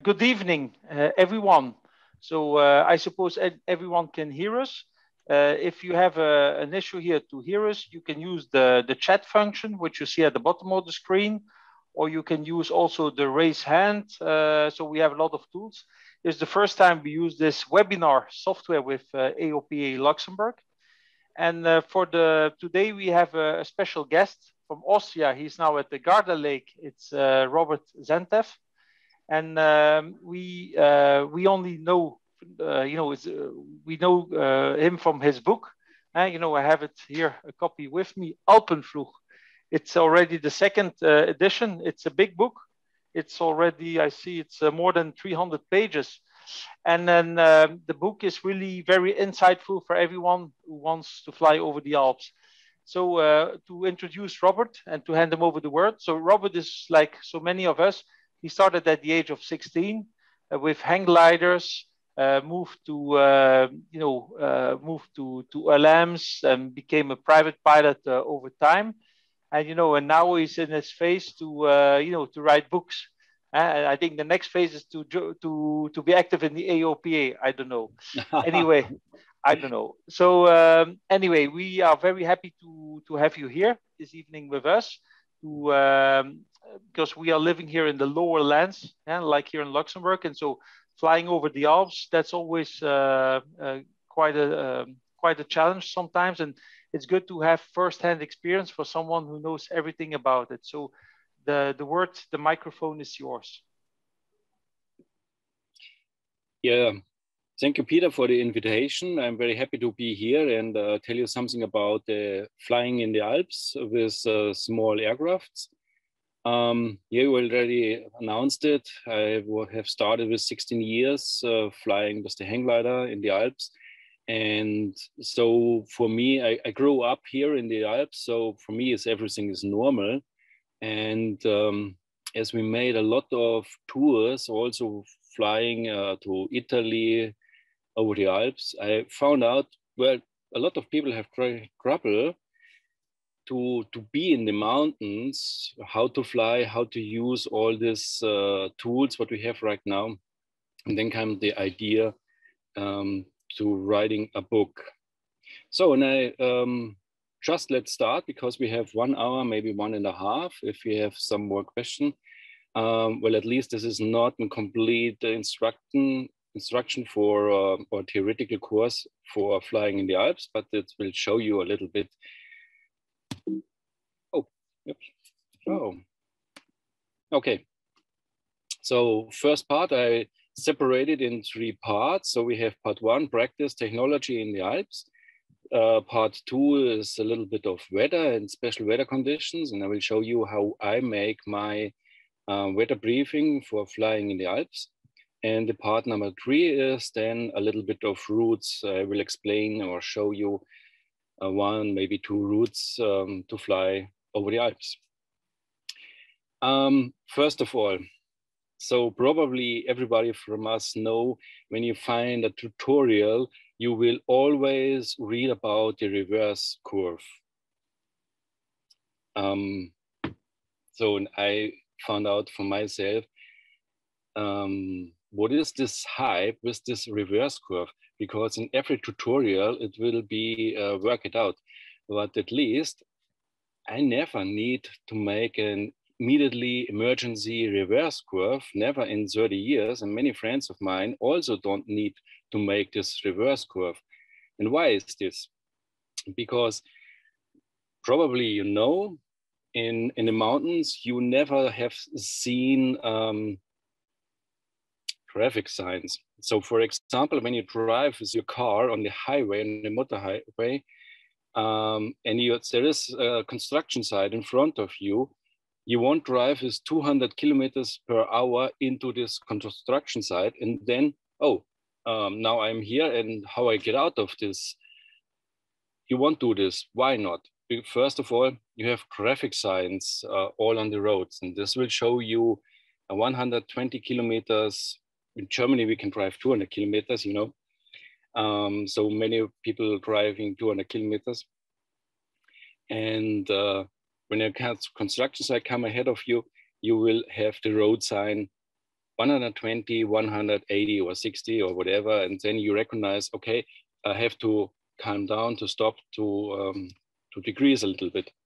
Good evening, everyone. So I suppose everyone can hear us. If you have an issue here to hear us, you can use the chat function, which you see at the bottom of the screen, or you can use also the raise hand. So we have a lot of tools. It's the first time we use this webinar software with AOPA Luxembourg. And today we have a special guest from Austria. He's now at the Garda Lake. It's Robert Zentev. And we only know, we know him from his book. I have it here, a copy with me, Alpenflug. It's already the second edition. It's a big book. It's already, I see it's more than 300 pages. And then the book is really very insightful for everyone who wants to fly over the Alps. So to introduce Robert and to hand him over the word. So Robert is like so many of us. He started at the age of 16 with hang gliders, moved to LMs and became a private pilot over time. And now he's in his phase to write books. And I think the next phase is to be active in the AOPA. I don't know. Anyway, I don't know. So anyway, we are very happy to have you here this evening with us. Because we are living here in the lower lands, like here in Luxembourg, and so flying over the Alps, that's always quite a challenge sometimes, and it's good to have first-hand experience for someone who knows everything about it. So the microphone is yours. Yeah, thank you, Peter, for the invitation. I'm very happy to be here and tell you something about flying in the Alps with small aircrafts. You already announced it. I have started with 16 years flying with the hang glider in the Alps. And so for me, I grew up here in the Alps. So for me, everything is normal. And as we made a lot of tours, also flying to Italy over the Alps, I found out, well, a lot of people have trouble to be in the mountains, how to fly, how to use all these tools what we have right now. And then came the idea to writing a book. So, and just let's start, because we have 1 hour, maybe 1.5, if we have some more question. Well, at least this is not a complete instruction for or theoretical course for flying in the Alps, but it will show you a little bit. Oh, yep. Oh, okay. So first part, I separated in 3 parts. So we have part 1, practice technology in the Alps. Part 2 is a little bit of weather and special weather conditions. And I will show you how I make my weather briefing for flying in the Alps. And the part number 3 is then a little bit of routes. I will explain or show you 1, maybe 2 routes to fly over the Alps. First of all, so probably everybody from us know, when you find a tutorial, you will always read about the reverse curve. So I found out for myself, what is this hype with this reverse curve? Because in every tutorial, it will be work it out. But at least I never need to make an immediately emergency reverse curve, never in 30 years. And many friends of mine also don't need to make this reverse curve. And why is this? Because probably you know, in the mountains, you never have seen traffic signs. So for example, when you drive with your car on the highway, on the motor highway, and there is a construction site in front of you, you won't drive with 200 kilometers per hour into this construction site and then, now I'm here and how I get out of this. You won't do this. Why not? First of all, you have traffic signs all on the roads, and this will show you 120 kilometers. In Germany, we can drive 200 kilometers, you know. So many people driving 200 kilometers. And when a construction site come ahead of you, you will have the road sign 120, 180 or 60 or whatever, and then you recognize, okay, I have to calm down, to stop, to decrease a little bit.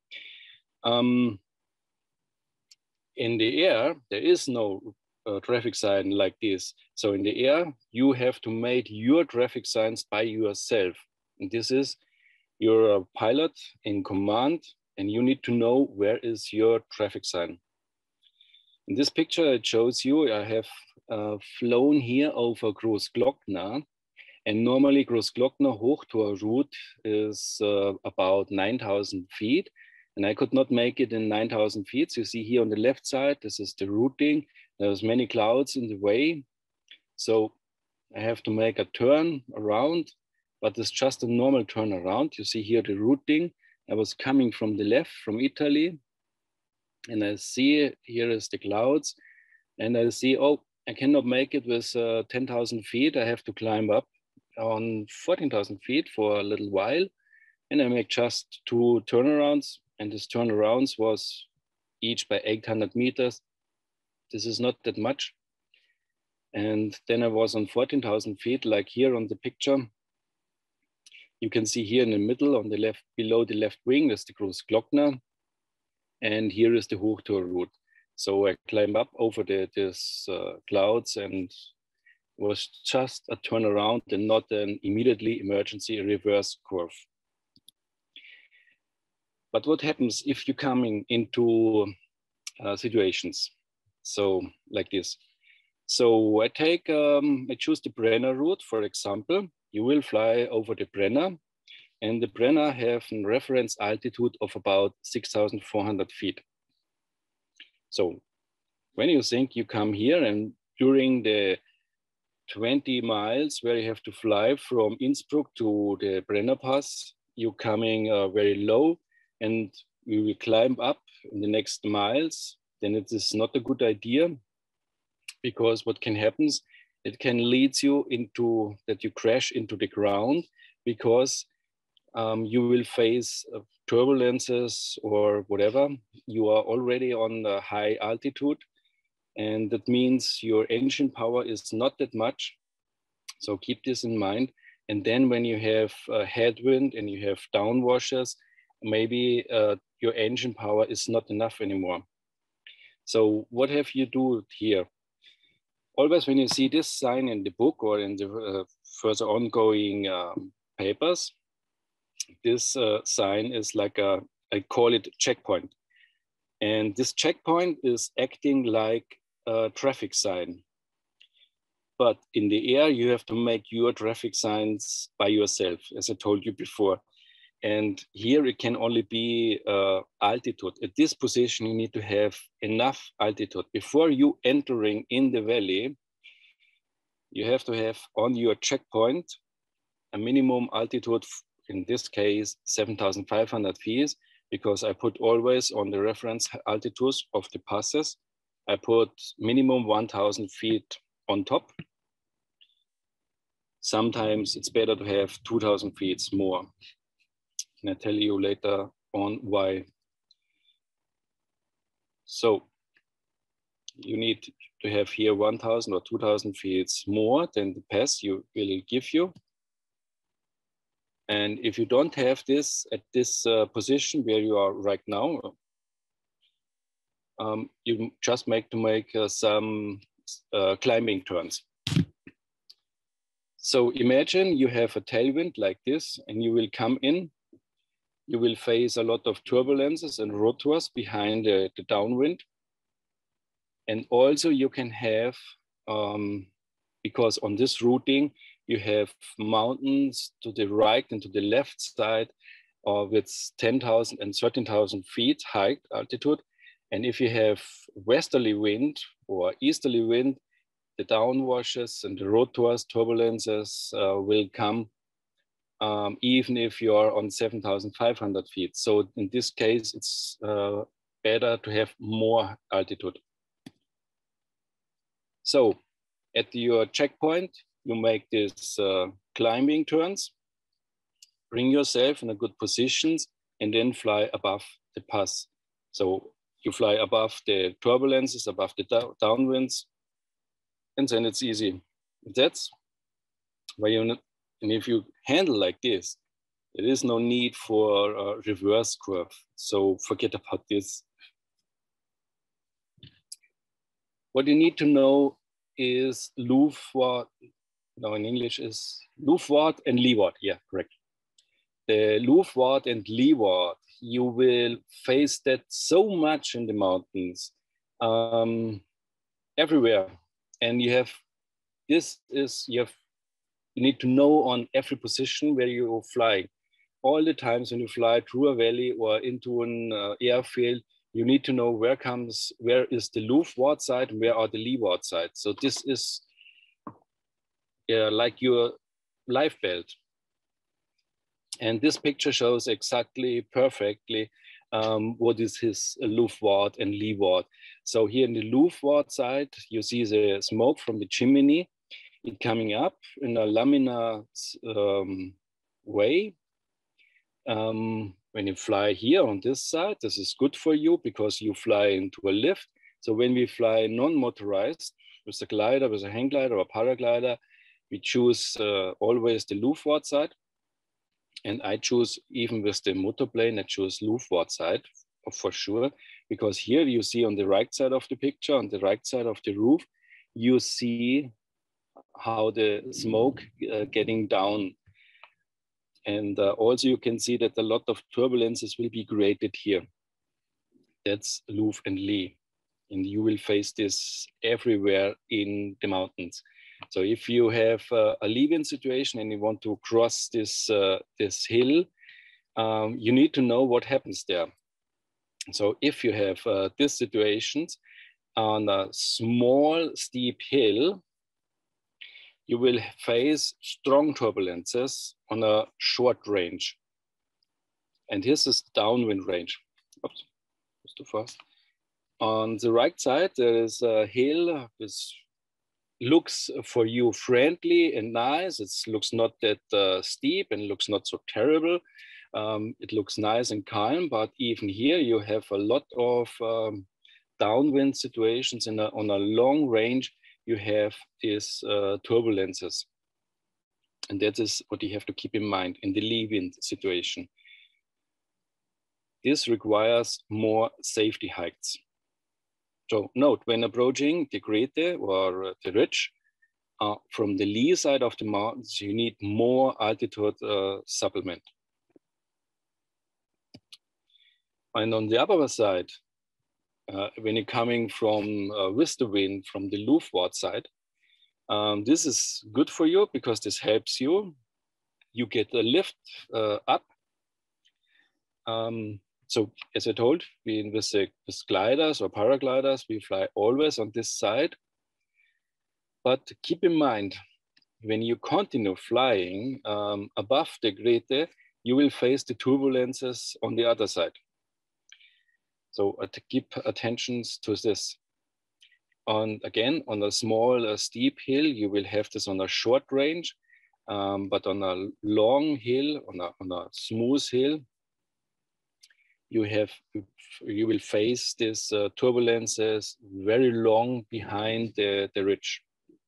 In the air, there is no traffic sign like this. So in the air, you have to make your traffic signs by yourself. And this is, you're a pilot in command, and you need to know where is your traffic sign. In this picture, it shows you, I have flown here over Großglockner, and normally Großglockner Hochtor route is about 9,000 feet. And I could not make it in 9,000 feet. So you see here on the left side, this is the routing. There's many clouds in the way. So I have to make a turn around, but it's just a normal turn around. You see here the routing. I was coming from the left, from Italy. And I see here is the clouds. And I see, oh, I cannot make it with 10,000 feet. I have to climb up on 14,000 feet for a little while. And I make just 2 turnarounds. And this turnarounds was each by 800 meters. This is not that much. And then I was on 14,000 feet, like here on the picture. You can see here in the middle, on the left, below the left wing, there's the Großglockner. And here is the Hochtor route. So I climb up over these clouds, and it was just a turnaround and not an immediately emergency reverse curve. But what happens if you're coming into situations? So like this. So I choose the Brenner route, for example. You will fly over the Brenner, and the Brenner have a reference altitude of about 6,400 feet. So when you think you come here, and during the 20 miles where you have to fly from Innsbruck to the Brenner Pass, you're coming very low, and we will climb up in the next miles, then it is not a good idea, because what can happen, it can lead you into that you crash into the ground, because you will face turbulences or whatever. You are already on a high altitude, and that means your engine power is not that much. So keep this in mind. And then when you have headwind and you have downwashers, maybe your engine power is not enough anymore. So what have you do here? Always when you see this sign in the book or in the further ongoing papers, this sign is like I call it checkpoint. And this checkpoint is acting like a traffic sign. But in the air, you have to make your traffic signs by yourself, as I told you before. And here it can only be altitude. At this position, you need to have enough altitude. Before you entering in the valley, you have to have on your checkpoint a minimum altitude, in this case, 7,500 feet, because I put always on the reference altitudes of the passes, I put minimum 1,000 feet on top. Sometimes it's better to have 2,000 feet more. And I'll tell you later on why. So you need to have here 1,000 or 2,000 feet more than the pass will give you. And if you don't have this at this position where you are right now, you just make some climbing turns. So imagine you have a tailwind like this, and you will come in. You will face a lot of turbulences and rotors behind the downwind. And also you can have, because on this routing, you have mountains to the right and to the left side with 10,000 and 13,000 feet high altitude. And if you have westerly wind or easterly wind, the downwashes and the rotors, turbulences will come even if you are on 7,500 feet. So in this case, it's better to have more altitude. So at your checkpoint, you make these climbing turns, bring yourself in a good positions, and then fly above the pass. So you fly above the turbulences, above the downwinds, and then it's easy. That's why you, and if you handle like this, there is no need for a reverse curve. So forget about this. What you need to know is Louvwart. No, in English is Louvwart and Leeward. Yeah, correct. The Louvwart and Leeward, you will face that so much in the mountains, everywhere. And you have, you need to know on every position where you fly. All the times when you fly through a valley or into an airfield, you need to know where is the Louvwart side and where are the Leeward side. So this is like your life belt. And this picture shows exactly perfectly what is his Louvwart and Leeward. So here in the Louvwart side, you see the smoke from the chimney, it coming up in a laminar way. When you fly here on this side, this is good for you because you fly into a lift. So when we fly non-motorized with a glider, with a hang glider or a paraglider, we choose always the Louvwart side. And I choose, even with the motorplane, I choose Louvwart side for sure, because here you see on the right side of the picture, on the right side of the roof, you see how the smoke getting down. And also you can see that a lot of turbulences will be created here. That's Louvre and Lee. And you will face this everywhere in the mountains. So if you have a leave-in situation and you want to cross this, this hill, you need to know what happens there. So if you have these situations on a small steep hill, you will face strong turbulences on a short range. And this is downwind range. Oops, that's too fast. On the right side, there is a hill. This looks for you friendly and nice. It looks not that steep and looks not so terrible. It looks nice and calm, but even here you have a lot of downwind situations on a long range. You have these turbulences. And that is what you have to keep in mind in the leave-in situation. This requires more safety heights. So note, when approaching the Grete or the ridge, from the lee side of the mountains, you need more altitude supplement. And on the upper side, when you're coming from with the wind from the Louvwart side, this is good for you because this helps you. You get a lift up. So as I told, with gliders or paragliders, we fly always on this side. But keep in mind, when you continue flying above the Grete, you will face the turbulences on the other side. So to keep attention to this. Again, on a small steep hill, you will have this on a short range, but on a long hill, on a smooth hill, you will face these turbulences very long behind the ridge.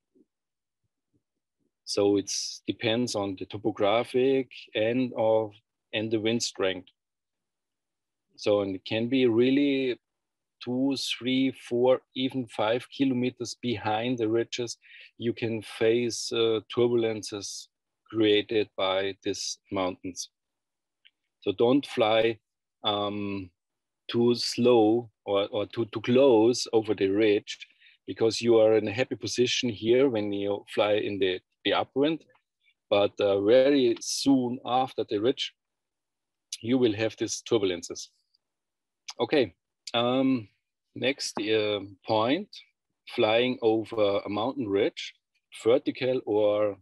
So it depends on the topographic and the wind strength. So and it can be really 2, 3, 4, even 5 kilometers behind the ridges, you can face turbulences created by these mountains. So don't fly too slow or too close over the ridge, because you are in a happy position here when you fly in the upwind, but very soon after the ridge, you will have these turbulences. Okay. Next point, flying over a mountain ridge, vertical or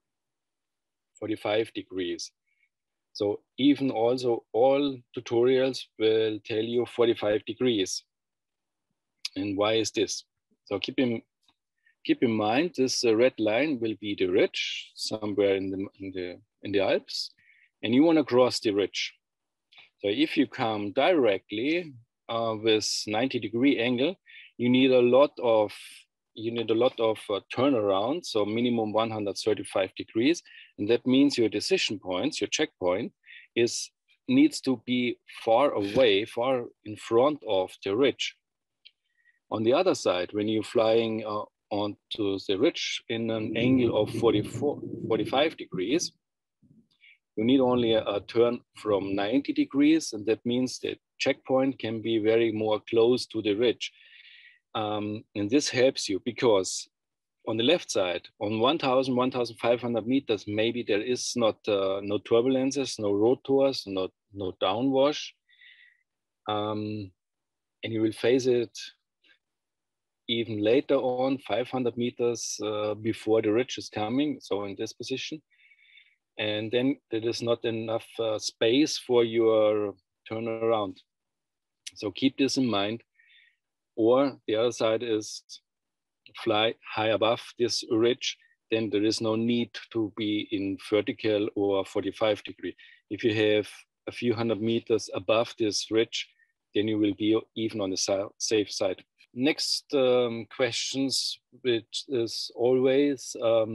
45 degrees. So even also all tutorials will tell you 45 degrees. And why is this? So keep in mind, this red line will be the ridge somewhere in the Alps, and you want to cross the ridge. So if you come directly with 90-degree angle, you need a lot of you need a lot of turnaround, so minimum 135 degrees. And that means your decision points, your checkpoint needs to be far away, far in front of the ridge. On the other side, when you're flying onto the ridge in an angle of 45 degrees, you need only a turn from 90 degrees, and that means the checkpoint can be very more close to the ridge. And this helps you because on the left side, on 1,000, 1,500 meters, maybe there is not no turbulences, no rotors, no downwash. And you will face it even later on, 500 meters before the ridge is coming, so in this position. And then there is not enough space for your turnaround. So keep this in mind. Or the other side is fly high above this ridge, then there is no need to be in vertical or 45 degree. If you have a few hundred meters above this ridge, then you will be even on the safe side. Next questions, which is always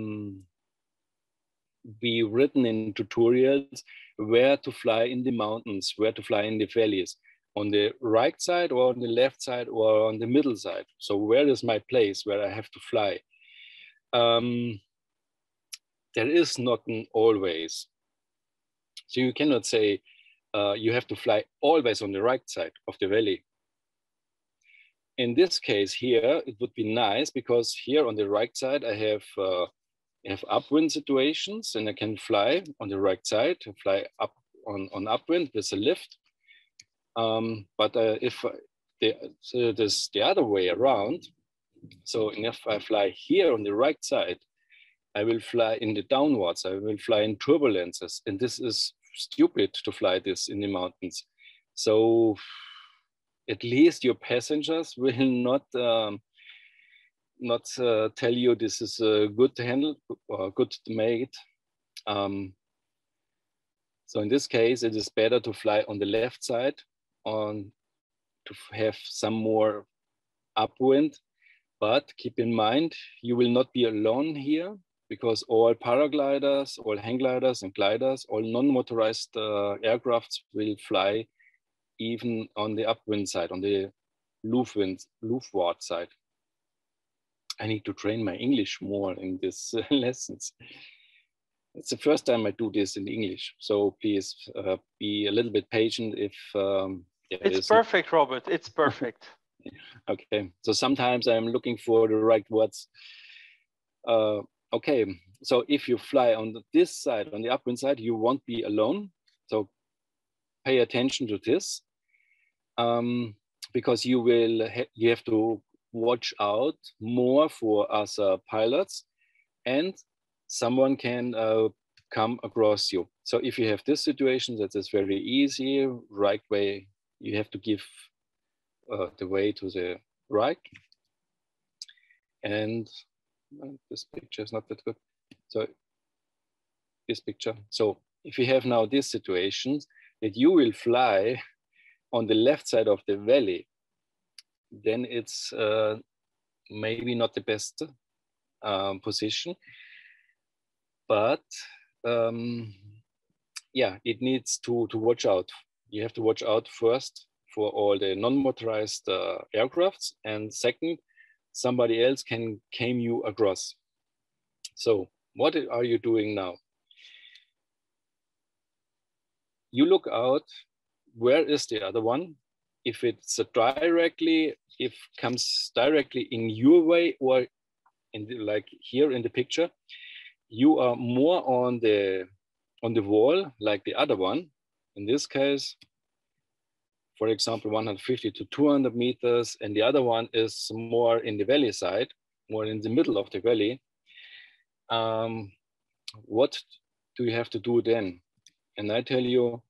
be written in tutorials, where to fly in the mountains, where to fly in the valleys, on the right side or on the left side or on the middle side. So where is my place where I have to fly? There is not an always. So you cannot say you have to fly always on the right side of the valley. In this case here, it would be nice because here on the right side, I have upwind situations and I can fly on the right side, fly up on upwind with a lift. But if this the other way around, so if I fly here on the right side, I will fly in the downwards, I will fly in turbulences, and this is stupid to fly this in the mountains. So at least your passengers will not tell you this is good to handle or good to make. So in this case, it is better to fly on the left side to have some more upwind. But keep in mind, you will not be alone here because all paragliders, all hang gliders and gliders, all non-motorized aircrafts will fly even on the upwind side, on the Luftwart side. I need to train my English more in these lessons. It's the first time I do this in English, so please be a little bit patient if it's perfect, Robert. It's perfect. Okay, so sometimes I'm looking for the right words. Okay, so if you fly on this side, on the upwind side, you won't be alone. So pay attention to this because you have to watch out more for us pilots, and someone can come across you. So if you have this situation, that is very easy. Right way, you have to give the way to the right. And this picture is not that good. So this picture. So if you have now this situation that you will fly on the left side of the valley, then it's maybe not the best position. But yeah, it needs to watch out. You have to watch out first for all the non-motorized aircrafts, and second, somebody else can came you across. So what are you doing now? You look out, where is the other one? If it's comes directly in your way, or in like here in the picture, you are more on the wall like the other one. In this case, for example, 150 to 200 meters, and the other one is more in the valley side, more in the middle of the valley. What do you have to do then? And I tell you,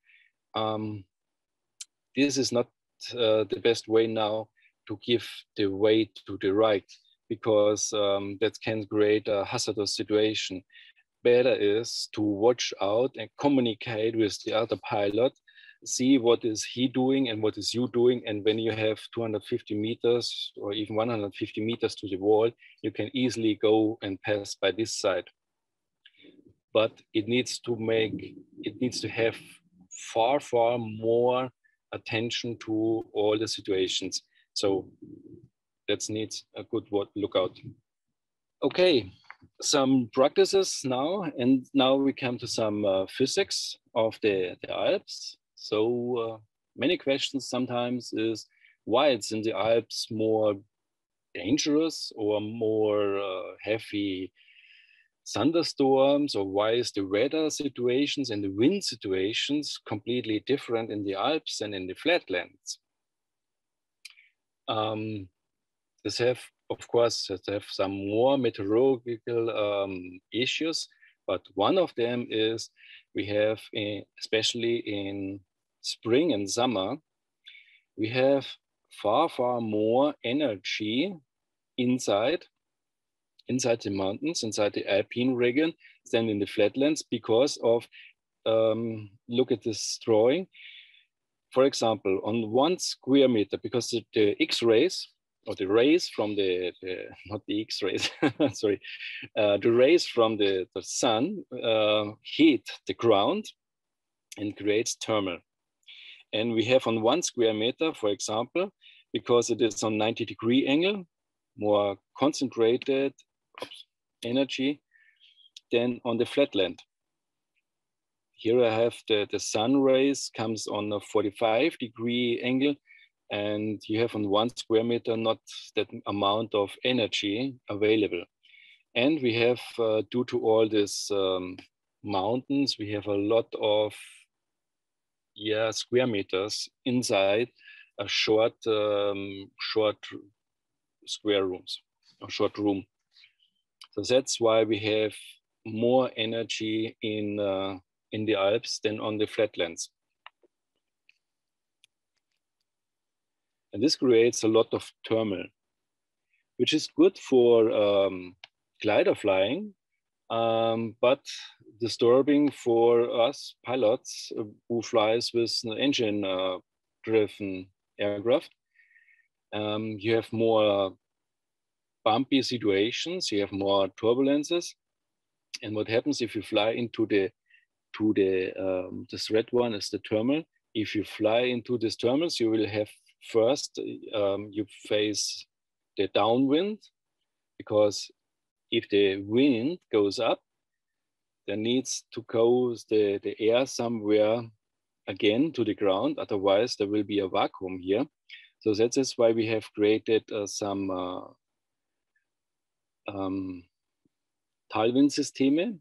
this is not the best way now to give the way to the right, because that can create a hazardous situation. Better is to watch out and communicate with the other pilot see what is he doing and what is you doing. And when you have 250 meters or even 150 meters to the wall, you can easily go and pass by this side. But it needs to have far, far more attention to all the situations. So that needs a good lookout. Okay, some practices now, and now we come to some physics of the Alps. So many questions sometimes is why it's in the Alps more dangerous or more heavy thunderstorms, or why is the weather situations and the wind situations completely different in the Alps and in the flatlands? This have, of course, some more meteorological issues, but one of them is we have, especially in spring and summer, we have far, far more energy inside the mountains, inside the Alpine region than in the flatlands because of, look at this drawing. For example, on 1 square meter, because the X-rays, or the rays from not the X-rays, sorry, the rays from the sun heat the ground and creates thermal. And we have on 1 square meter, for example, because it is on 90-degree angle, more concentrated energy than on the flatland. Here I have the sun rays comes on a 45-degree angle, and you have on 1 square meter not that amount of energy available. And we have, due to all these mountains, we have a lot of square meters inside a short square rooms, or short room. So that's why we have more energy in the Alps than on the flatlands. And this creates a lot of thermal, which is good for glider flying, but disturbing for us pilots who flies with an engine-driven aircraft. You have more bumpy situations, you have more turbulences. And what happens if you fly into this red one is the thermal. If you fly into these thermals, you will have first, you face the downwind, because if the wind goes up, there needs to go the air somewhere again to the ground. Otherwise, there will be a vacuum here. So that is why we have created some tailwind systeme,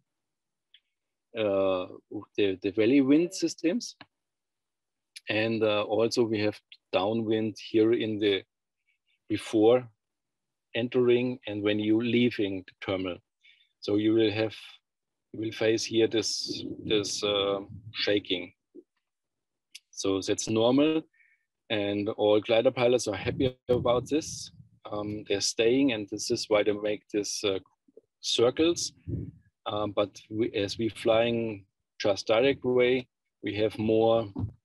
the valley wind systems. And also we have downwind here in the before entering and when you leaving the terminal. So you will face here this shaking. So that's normal, and all glider pilots are happy about this. They're staying, and this is why they make this circles. But as we're flying just direct way, we have more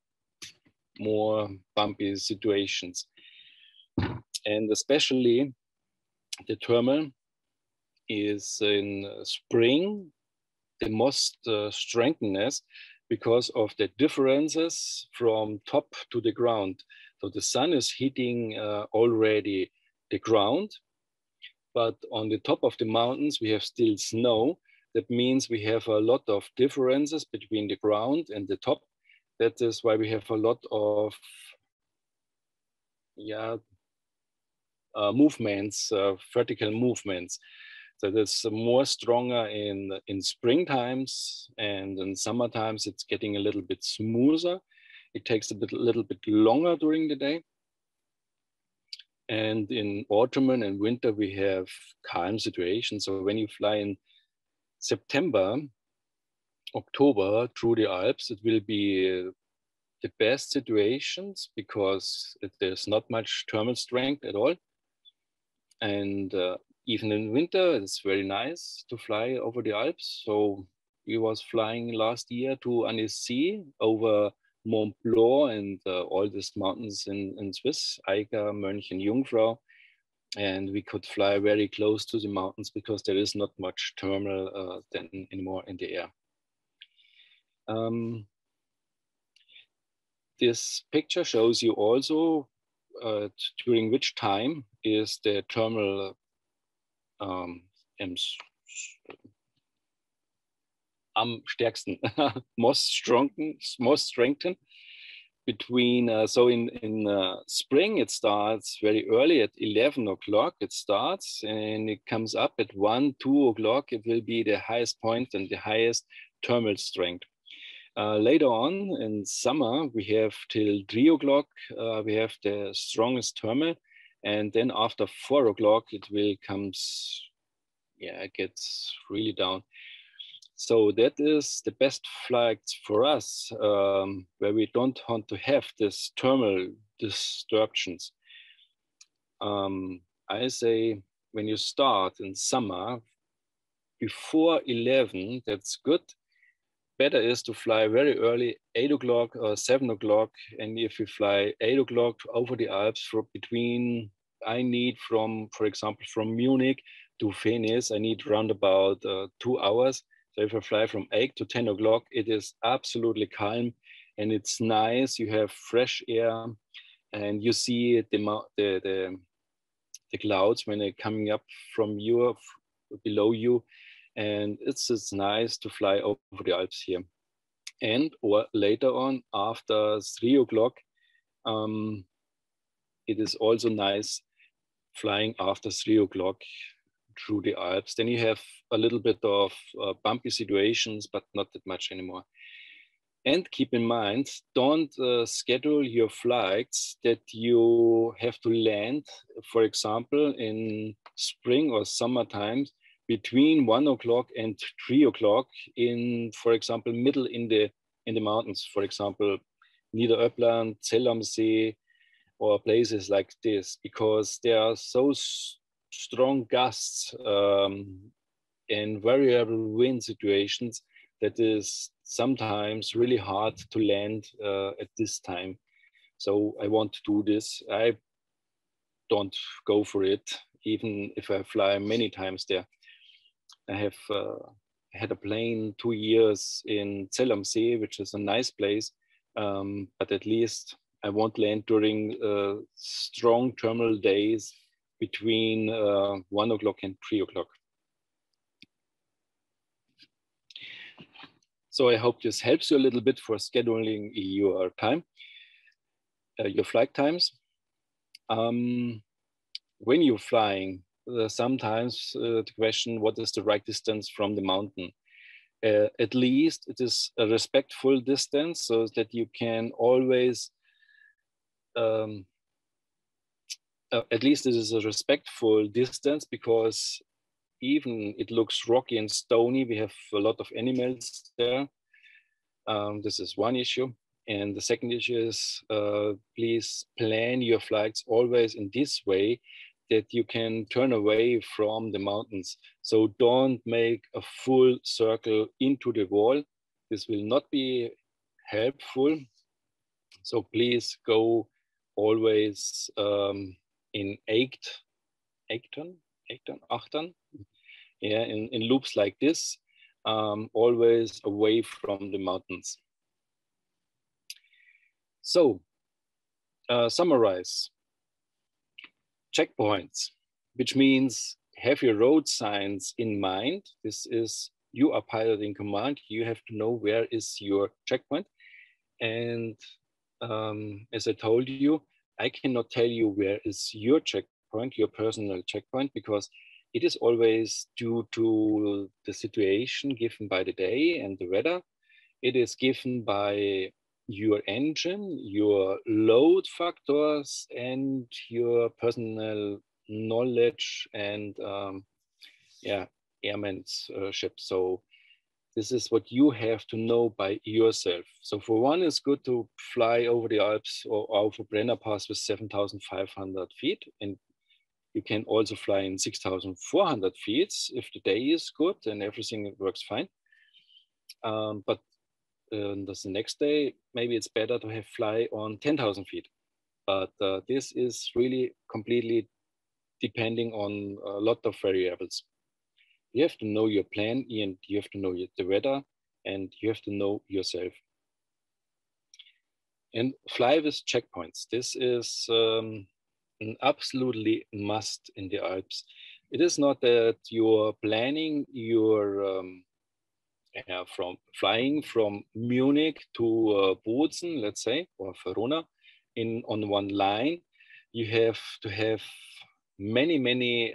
bumpy situations. And especially the thermal is in spring the most strengthened because of the differences from top to the ground. So the sun is heating already the ground, but on the top of the mountains we have still snow. That means we have a lot of differences between the ground and the top. That is why we have a lot of movements, vertical movements. So that's more stronger in spring times, and in summer times it's getting a little bit smoother. It takes a little bit longer during the day. And in autumn and winter we have calm situations. So when you fly in September, October through the Alps, it will be the best situations because there's not much thermal strength at all. And even in winter, it's very nice to fly over the Alps. So we was flying last year to Annecy over Mont Blanc and all these mountains in Swiss, Eiger, Mönchen, Jungfrau. And we could fly very close to the mountains because there is not much thermal then anymore in the air. This picture shows you also during which time is the thermal am stärksten, most strengthened between, so in spring it starts very early at 11 o'clock it starts and it comes up at 1, 2 o'clock. It will be the highest point and the highest thermal strength. Later on in summer, we have till 3 o'clock, we have the strongest thermal. And then after 4 o'clock, it will comes, yeah, it gets really down. So that is the best flights for us, where we don't want to have this thermal disruptions. I say when you start in summer, before 11, that's good. Better is to fly very early, 8 o'clock or 7 o'clock. And if you fly 8 o'clock over the Alps for between, I need from, for example, from Munich to Venice, I need around about 2 hours. So if I fly from 8 to 10 o'clock, it is absolutely calm and it's nice. You have fresh air and you see the clouds when they're coming up from you, below you. And it's nice to fly over the Alps here. And or later on, after 3 o'clock, it is also nice flying after 3 o'clock through the Alps. Then you have a little bit of bumpy situations, but not that much anymore. And keep in mind, don't schedule your flights that you have to land, for example, in spring or summer times, between 1 o'clock and 3 o'clock in, for example, middle in the mountains, for example, Niederöppland, Zell am See, or places like this, because there are so strong gusts and variable wind situations that is sometimes really hard to land at this time. So I want to do this. I don't go for it, even if I fly many times there. I have had a plane 2 years in Zell am See, which is a nice place, but at least I won't land during strong thermal days between 1 o'clock and 3 o'clock. So I hope this helps you a little bit for scheduling your time, your flight times. When you're flying, sometimes the question, what is the right distance from the mountain? At least it is a respectful distance so that you can always, at least it is a respectful distance, because even it looks rocky and stony, we have a lot of animals there. This is one issue. And the second issue is, please plan your flights always in this way that you can turn away from the mountains. So don't make a full circle into the wall. This will not be helpful. So please go always in Achtern, yeah, in loops like this, always away from the mountains. So, summarize. Checkpoints, which means have your road signs in mind. This is, you are pilot in command. You have to know where is your checkpoint. And as I told you, I cannot tell you where is your checkpoint, your personal checkpoint, because it is always due to the situation given by the day and the weather. It is given by your engine, your load factors, and your personal knowledge and airmanship. So this is what you have to know by yourself. So for one, it's good to fly over the Alps or over Brenner Pass with 7,500 feet. And you can also fly in 6,400 feet if the day is good and everything works fine. But the next day, maybe it's better to have fly on 10,000 feet. But this is really completely depending on a lot of variables. You have to know your plan and you have to know the weather and you have to know yourself. And fly with checkpoints. This is an absolutely must in the Alps. It is not that you're planning your from flying from Munich to Bozen, let's say, or Verona, on one line. You have to have many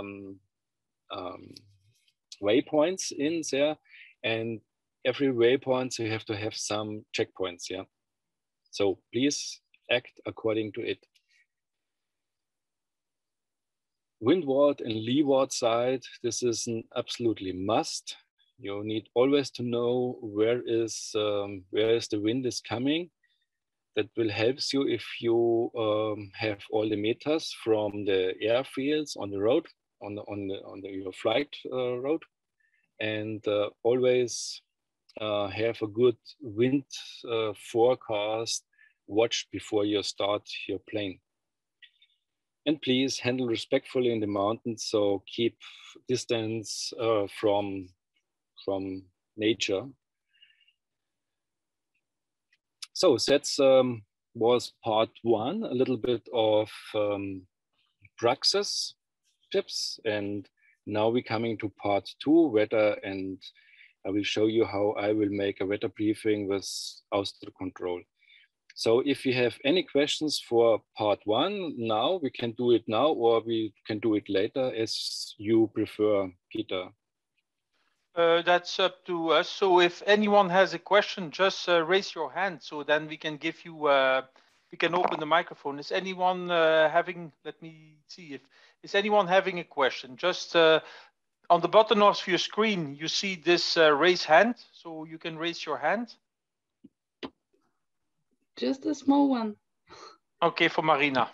waypoints in there, and every waypoint you have to have some checkpoints. Yeah, so please act according to it. Windward and leeward side, this is an absolutely must. You need always to know where is the wind is coming. That will help you if you have all the meters from the airfields on the road, on your flight road, and always have a good wind forecast watched before you start your plane. And please handle respectfully in the mountains, so keep distance from nature. So that was part one, a little bit of praxis tips. And now we're coming to part two, weather, and I will show you how I will make a weather briefing with Austro Control. So if you have any questions for part one now, we can do it now, or we can do it later as you prefer, Peter. That's up to us. So if anyone has a question, just raise your hand. So then we can give you, we can open the microphone. Is anyone having, let me see, is anyone having a question? Just on the bottom of your screen, you see this raise hand. So you can raise your hand. Just a small one. Okay, for Marina.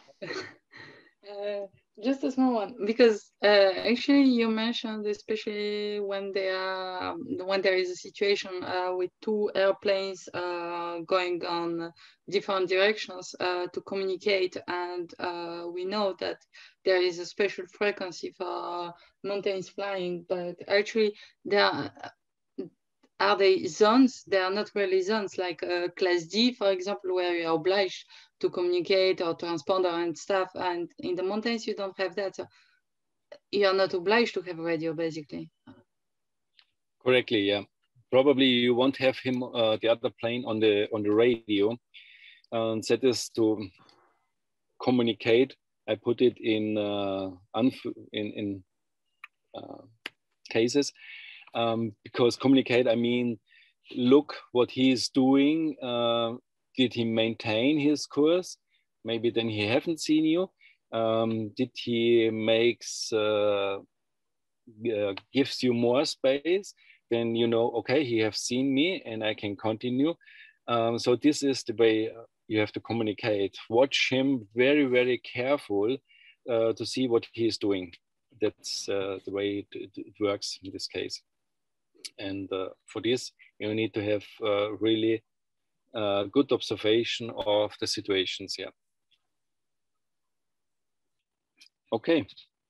Just a small one, because actually you mentioned, especially when there is a situation with two airplanes going on different directions to communicate, and we know that there is a special frequency for mountains flying, but actually are they zones? They are not really zones, like Class D, for example, where you are obliged to communicate or transponder and stuff. And in the mountains, you don't have that. So you are not obliged to have a radio, basically. Correctly, yeah. Probably you won't have him, the other plane on the radio. And that is to communicate. I put it in cases. Because communicate, I mean, look what he is doing. Did he maintain his course? Maybe then he haven't seen you. Did he gives you more space? Then you know, okay, he have seen me and I can continue. So this is the way you have to communicate. Watch him very, very careful to see what he is doing. That's the way it works in this case. And for this, you need to have really good observation of the situations. Yeah. Okay.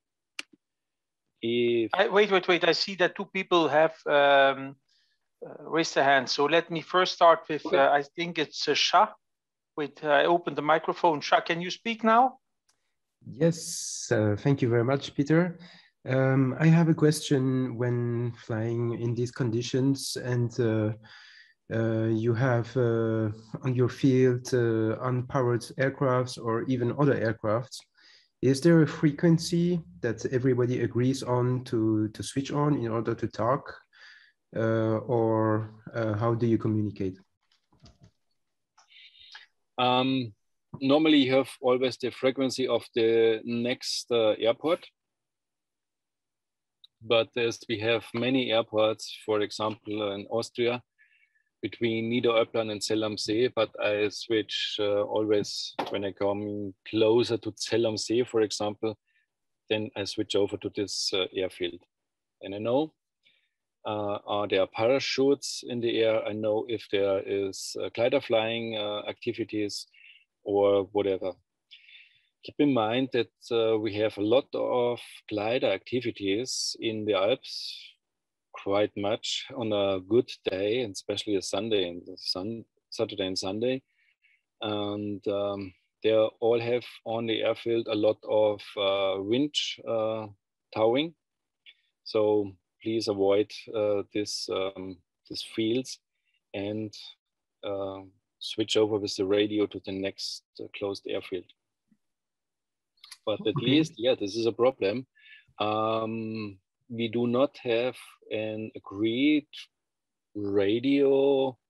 Wait. I see that two people have raised their hands. So let me first start with, okay. I think it's Shah. Wait, I opened the microphone. Shah, can you speak now? Yes, thank you very much, Peter. I have a question. When flying in these conditions and you have on your field unpowered aircrafts or even other aircrafts, is there a frequency that everybody agrees on to switch on in order to talk, or how do you communicate? Normally you have always the frequency of the next airport. But as we have many airports, for example, in Austria, between Niederöppland and Zell am See, but I switch always when I come closer to Zell am See, for example, then I switch over to this airfield. And I know Are there parachutes in the air? I know if there is glider flying activities or whatever. Keep in mind that we have a lot of glider activities in the Alps, quite much on a good day, and especially a Sunday and Saturday and Sunday. And they all have on the airfield a lot of winch towing. So please avoid these fields and switch over with the radio to the next closed airfield. But at least, yeah, this is a problem. We do not have an agreed radio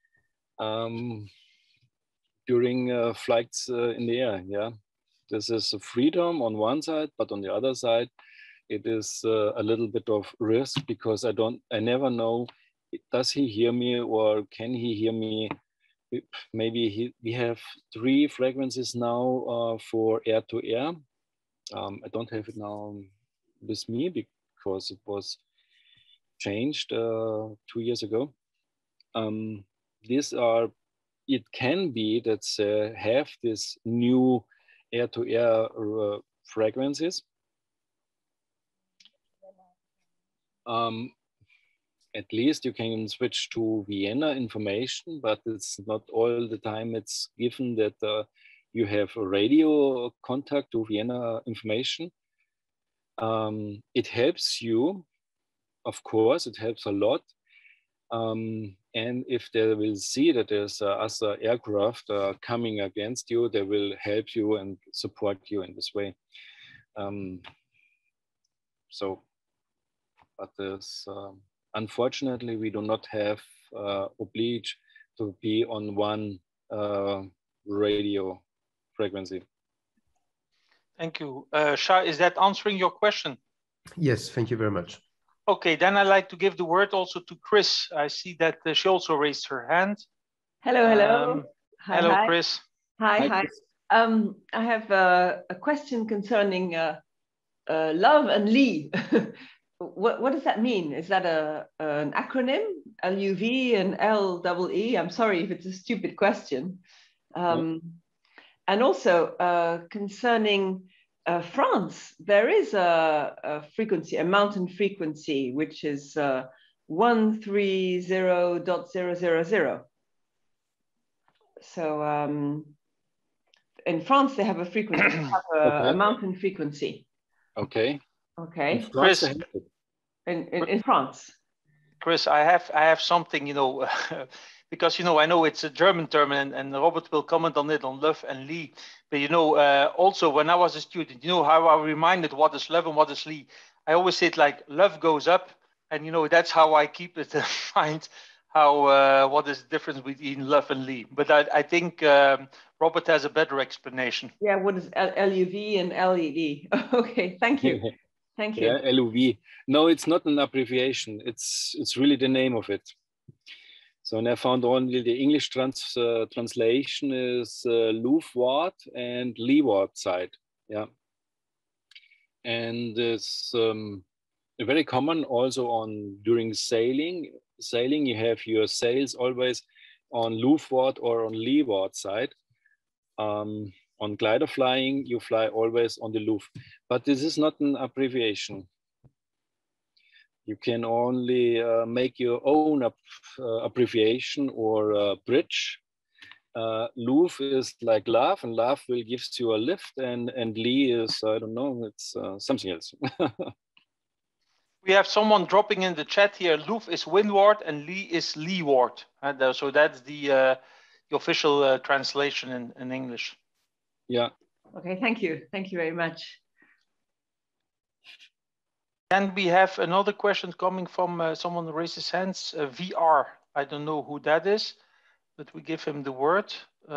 during flights in the air. Yeah, this is a freedom on one side, but on the other side, it is a little bit of risk because I never know, does he hear me or can he hear me? Maybe we have 3 frequencies now for air to air. I don't have it now with me because it was changed 2 years ago. These are, it can be that they have this new air to air frequencies. At least you can switch to Vienna information, but it's not all the time it's given that you have a radio contact to Vienna information. It helps you, of course, it helps a lot. And if they will see that there's other aircraft coming against you, they will help you and support you in this way. But there's, unfortunately, we do not have obliged to be on one radio frequency. Thank you. Shah, is that answering your question? Yes, thank you very much. Okay, then I'd like to give the word also to Chris. I see that she also raised her hand. Hello, hello. Hi, hello, hi. Chris. Hi, hi. I have a question concerning love and Lee. What does that mean? Is that an acronym? LUV and LEE? I'm sorry if it's a stupid question. And also concerning France, there is a frequency, a mountain frequency, which is 130.000. So in France, they have a frequency, they have a mountain frequency. Okay. Okay. Chris, in France. Chris, I have something, you know, because, you know, I know it's a German term and Robert will comment on it on love and Lee. But, you know, also when I was a student, you know how I reminded what is love and what is Lee. I always say it like love goes up. And, you know, that's how I keep it in mind, how what is the difference between love and Lee. But I think Robert has a better explanation. Yeah, what is LUV and LED? Okay, thank you. Thank you. Yeah, LUV. No, it's not an abbreviation. It's really the name of it. So, and I found only the English translation is Luftwart and Leeward side. Yeah, and it's very common also on during sailing. Sailing, you have your sails always on Luftwart or on Leeward side. On glider flying, you fly always on the Luft, but this is not an abbreviation. You can only make your own abbreviation or bridge. Luft is like love, and love will give you a lift, and Lee is, I don't know, it's something else. We have someone dropping in the chat here. Luft is windward and Lee is leeward. So that's the official translation in English. Yeah. Okay, thank you. Thank you very much. And we have another question coming from someone who raised his hands. VR. I don't know who that is, but we give him the word.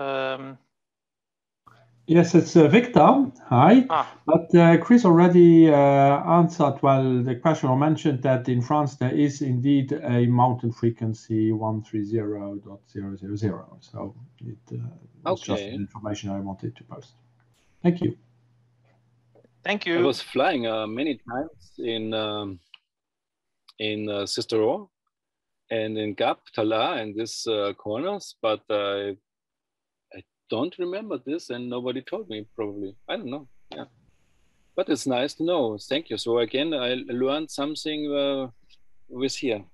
Yes, it's Victor. Hi. But Chris already answered, well, the question or mentioned that in France there is indeed a mountain frequency 130.000. So it's just the information I wanted to post. Thank you. Thank you. I was flying many times in in Sisteron and in Gap, Tala, and this corners, but I don't remember this, and nobody told me, probably. I don't know. Yeah, but it's nice to know. Thank you. So again, I learned something with here.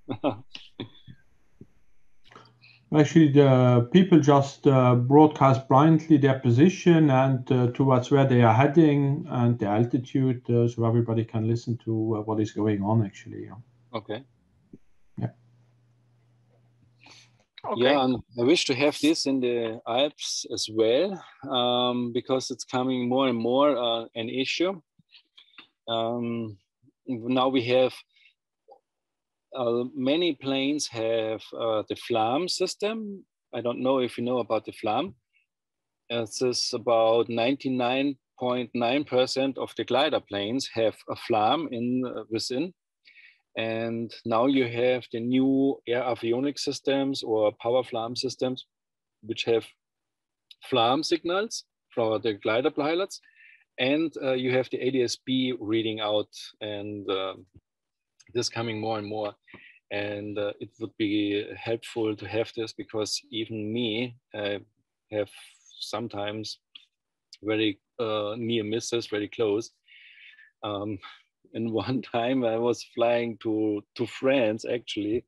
Actually, the people just broadcast blindly their position and towards where they are heading and the altitude, so everybody can listen to what is going on, actually. Okay. Yeah. Okay. Yeah, and I wish to have this in the Alps as well, because it's coming more and more an issue. Now we have many planes have the FLAM system. I don't know if you know about the FLAM. It's about 99.9% of the glider planes have a FLAM within. And now you have the new air avionics systems or power FLAM systems, which have FLAM signals for the glider pilots. And you have the ADS-B reading out, and this coming more and more. And it would be helpful to have this, because even me have sometimes very near misses, very close. And one time I was flying to France, actually,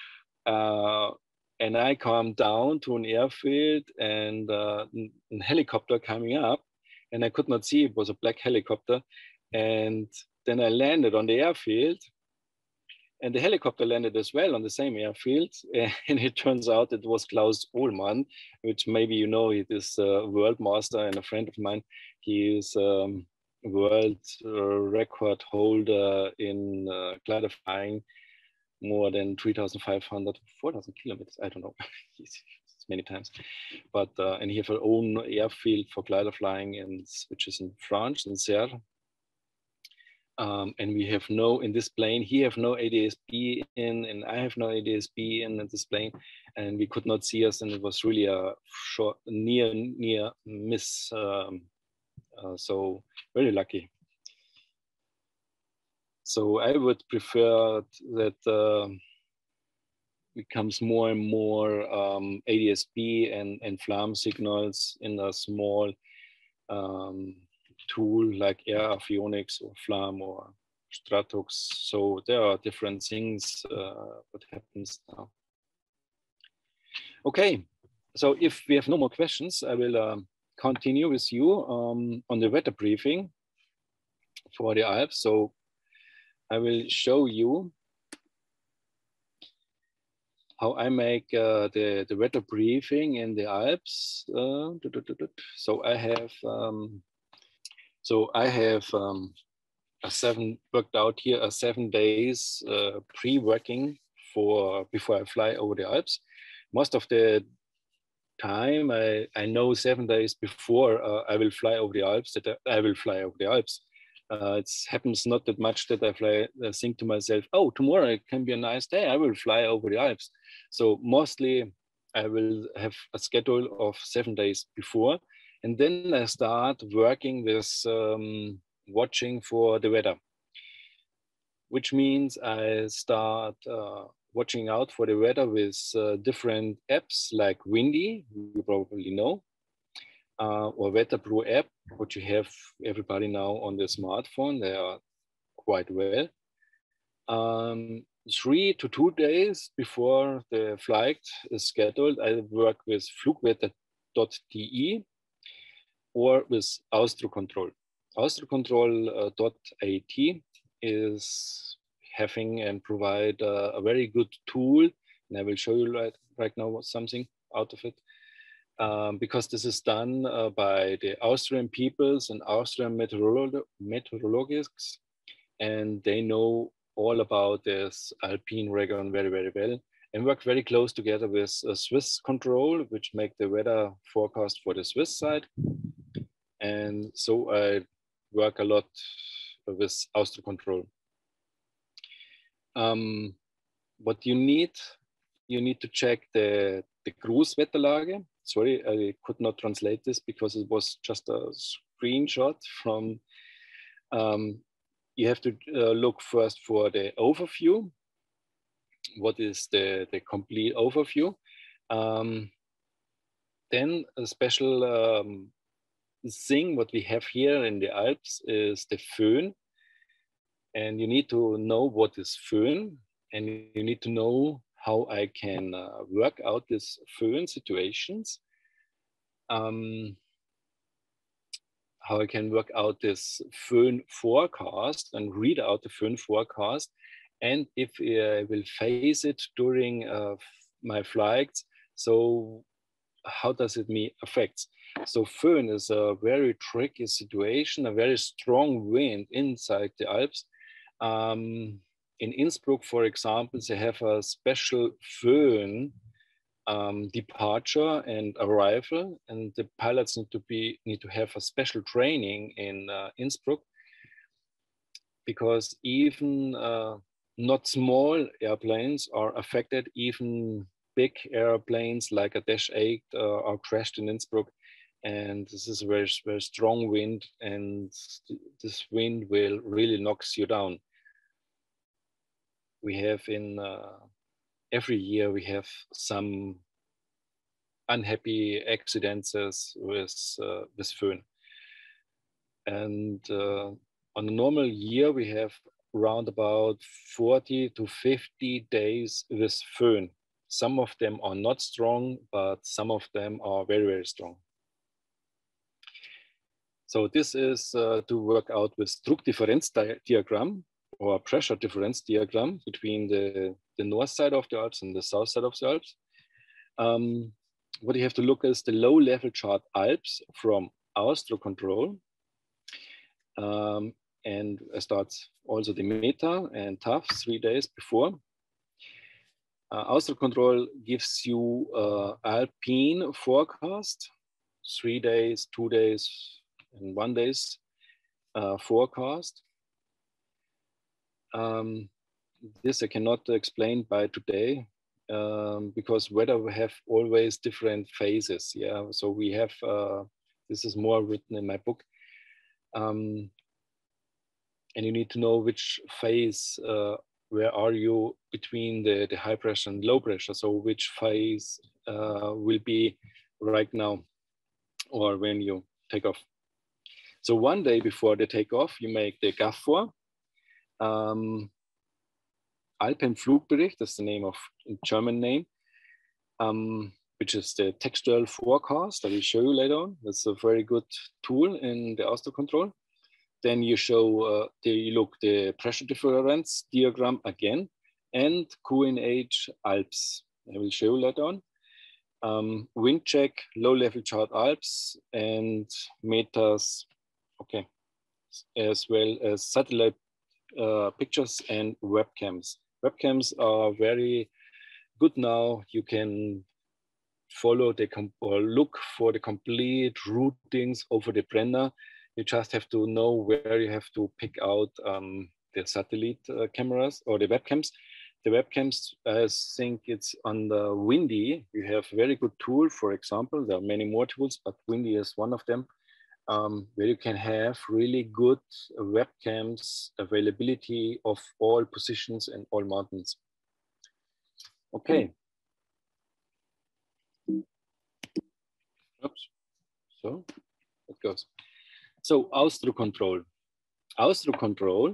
and I come down to an airfield, and a helicopter coming up, and I could not see, it was a black helicopter. And then I landed on the airfield, and the helicopter landed as well on the same airfield. And it turns out it was Klaus Uhlmann, which maybe you know, he is a world master and a friend of mine. He is world record holder in glider flying, more than 3,500, 4,000 kilometers. I don't know, it's many times. But and he has an own airfield for glider flying, which is in France, in Serres. And we have no, in this plane, he have no ADS-B in, and I have no ADS-B in this plane, and we could not see us, and it was really a short, near miss. So very lucky. So I would prefer that becomes more and more ADS-B and FLAM signals in a small tool like Air Avionics or FLAM or Stratox. So there are different things what happens now. Okay, so if we have no more questions, I will continue with you on the weather briefing for the Alps. So I will show you how I make the weather briefing in the Alps. So I have worked out here a 7 days pre-working before I fly over the Alps. Most of the time I know 7 days before I will fly over the Alps that I will fly over the Alps. It happens not that much that I think to myself, oh, tomorrow it can be a nice day, I will fly over the Alps. So mostly I will have a schedule of 7 days before, and then I start working with watching for the weather, which means I start watching out for the weather with different apps like Windy, you probably know, or WeatherPro app, which you have everybody now on the smartphone. They are quite well. 3 to 2 days before the flight is scheduled, I work with flugwetter.de or with Austrocontrol. Austrocontrol.at is having and provide a very good tool, and I will show you right now something out of it. Because this is done by the Austrian peoples and Austrian meteorologists, and they know all about this Alpine region very, very well, and work very close together with Swiss Control, which make the weather forecast for the Swiss side. And so I work a lot with Austrocontrol. What you need to check the Großwetterlage. Sorry, I could not translate this because it was just a screenshot from, you have to look first for the overview, what is the complete overview. Then a special thing what we have here in the Alps is the föhn. And you need to know what is föhn, and you need to know how I can work out these föhn situations. How I can work out this föhn forecast and read out the föhn forecast. And if I will face it during my flights, so how does it affect? So föhn is a very tricky situation, a very strong wind inside the Alps. In Innsbruck, for example, they have a special föhn departure and arrival, and the pilots need to have a special training in Innsbruck, because even not small airplanes are affected. Even big airplanes like a Dash 8 are crashed in Innsbruck, and this is a very, very strong wind, and this wind will really knocks you down. We have every year we have some unhappy accidents with föhn, and on a normal year we have around about 40 to 50 days with föhn. Some of them are not strong, but some of them are very, very strong. So this is to work out with Druckdifferenz diagram or pressure difference diagram between the north side of the Alps and the south side of the Alps. What you have to look is the low level chart Alps from Austrocontrol. And I start also the META and TAF 3 days before. Austrocontrol gives you Alpine forecast, 3 days, 2 days, and 1 day's forecast. This I cannot explain by today because weather we have always different phases. Yeah, so we have this is more written in my book, and you need to know which phase. Where are you between the high pressure and low pressure? So which phase will be right now, or when you take off? So 1 day before the takeoff, you make the GAFFOR. Alpenflugbericht, that's the name of German name, which is the textual forecast that I will show you later on. That's a very good tool in the Austrocontrol. Then you show the pressure difference diagram again, and QNH Alps. I will show you later on. Wind check, low level chart Alps, and METAs, okay, as well as satellite pictures and webcams. Webcams are very good now. You can follow or look for the complete routings over the Brenner. You just have to know where you have to pick out the satellite cameras or the webcams. The webcams, I think it's on the Windy. You have a very good tool, for example. There are many more tools, but Windy is one of them, where you can have really good webcams availability of all positions and all mountains. Okay. Oops. So it goes. So Austrocontrol. Austrocontrol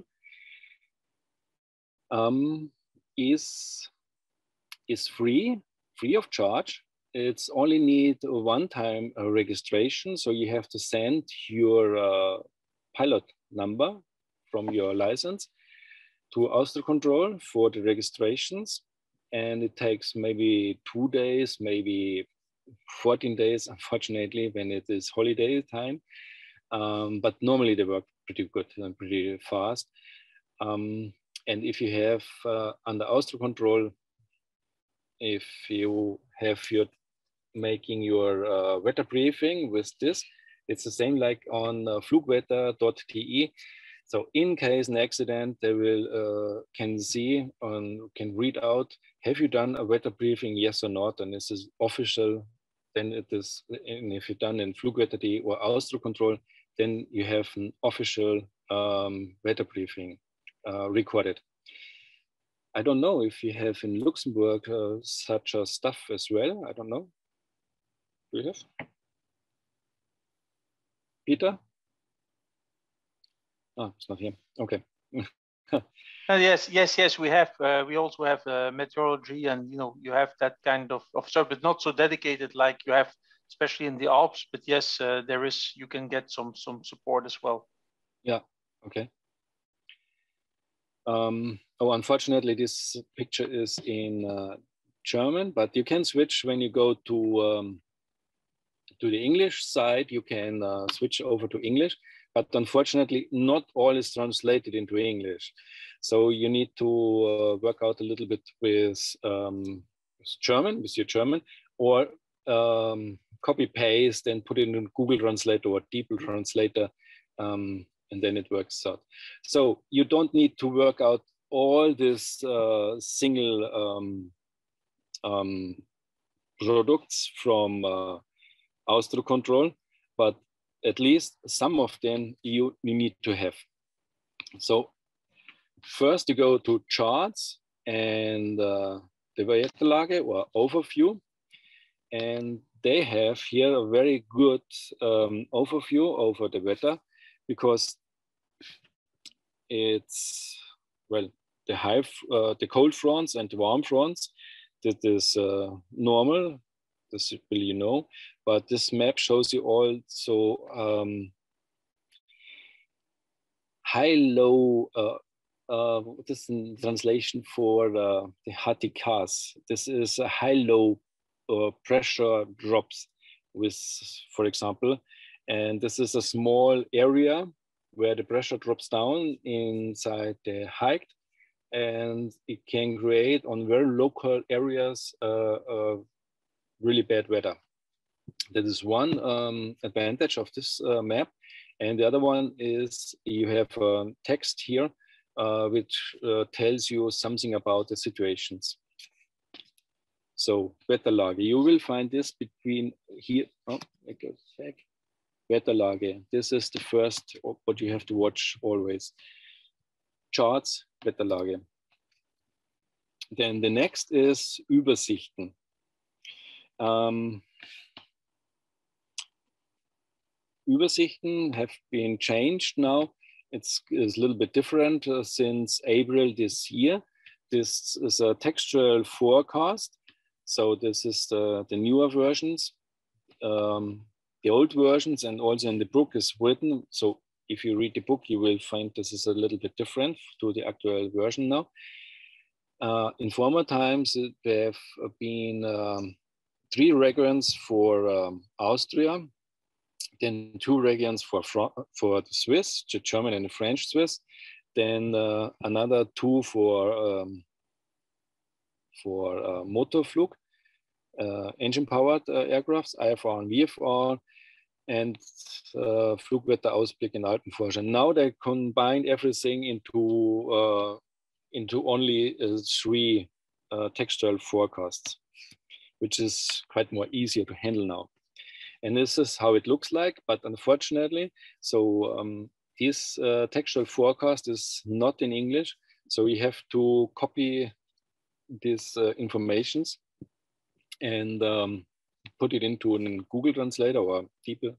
is free of charge. It's only need a one-time registration. So you have to send your pilot number from your license to Austrocontrol for the registrations. And it takes maybe 2 days, maybe 14 days, unfortunately, when it is holiday time. But normally they work pretty good and pretty fast. And if you have under Austrocontrol, if you have your making your weather briefing with this, it's the same like on flugwetter.de. So in case an accident, they will can see and can read out, have you done a weather briefing, yes or not? And this is official. Then it is, and if you've done in Flugwetter.de or Austrocontrol, then you have an official weather briefing recorded. I don't know if you have in Luxembourg such a stuff as well. I don't know. Do you have? Peter? Oh, it's not here. Okay. Yes, we have. We also have meteorology, and you have that kind of stuff, but not so dedicated like you have, especially in the Alps. But yes, there is. You can get some support as well. Yeah. Okay. Oh, unfortunately, this picture is in German, but you can switch when you go to the English side. You can switch over to English, but unfortunately, not all is translated into English. So you need to work out a little bit with German, with your German, or copy paste and put it in Google Translator or DeepL Translator, and then it works out. So you don't need to work out all this single products from AustroControl, but at least some of them you need to have. So first you go to charts and the Wetterlage or overview, and they have here a very good overview over the weather, because it's, well, the cold fronts and the warm fronts, that is normal, this will you know, but this map shows you also high-low, what is the translation for the HTKs? This is a high-low pressure drops with, for example, and this is a small area where the pressure drops down inside the height, and it can create on very local areas really bad weather. That is one advantage of this map. And the other one is you have text here, which tells you something about the situations. So Wetterlage, you will find this between here, oh, I go back. Wetterlage, this is the first, what you have to watch always. Charts, Wetterlage. Then the next is Übersichten. Übersichten have been changed now. It's a little bit different since April this year. This is a textual forecast. So this is the newer versions. The old versions, and also in the book is written. So if you read the book, you will find this is a little bit different to the actual version now. In former times, there have been 3 regions for Austria, then 2 regions for the Swiss, the German and the French Swiss, then another 2 for Motorflug, engine-powered aircrafts, IFR and VFR, and Flugwetterausblick in Alpenforscher. Now they combined everything into only 3 textual forecasts, which is quite more easier to handle now. And this is how it looks like, but unfortunately, so this textual forecast is not in English, so we have to copy these informations and put it into a Google Translator or DeepL.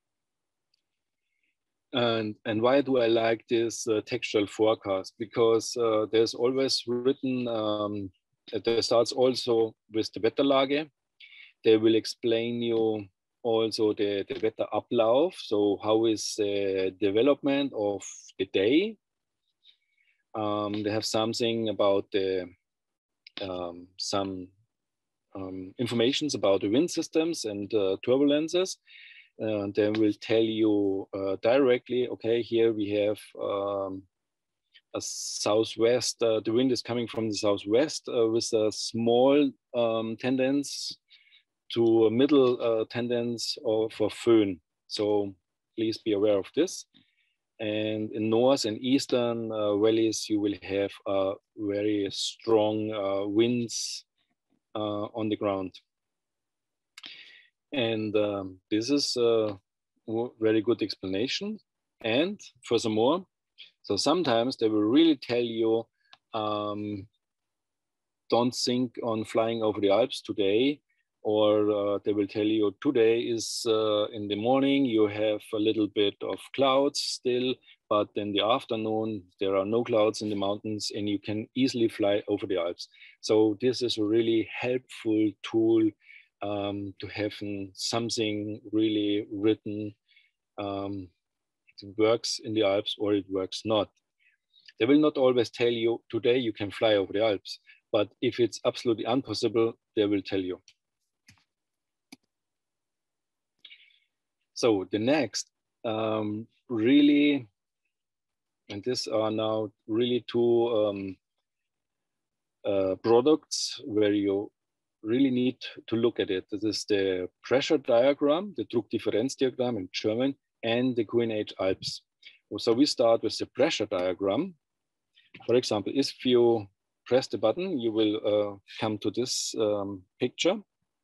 And why do I like this textual forecast? Because there's always written, there starts also with the Wetterlage. They will explain you also the Wetterablauf. So how is the development of the day? They have something about the some informations about the wind systems and turbulences. They will tell you directly, okay, here we have a southwest, the wind is coming from the southwest with a small tendency to a middle tendency for föhn. So please be aware of this. And in north and eastern valleys, you will have very strong winds on the ground. And this is a very good explanation. And furthermore, so sometimes they will really tell you don't think on flying over the Alps today, or they will tell you today is in the morning, you have a little bit of clouds still, but in the afternoon, there are no clouds in the mountains and you can easily fly over the Alps. So this is a really helpful tool to have something really written. It works in the Alps or it works not. They will not always tell you today you can fly over the Alps, but if it's absolutely impossible, they will tell you. So the next really, and these are now really two products where you really need to look at it. This is the pressure diagram, the Druckdifferenzdiagramm in German, and the QNH Alps. So we start with the pressure diagram. For example, if you press the button, you will come to this picture.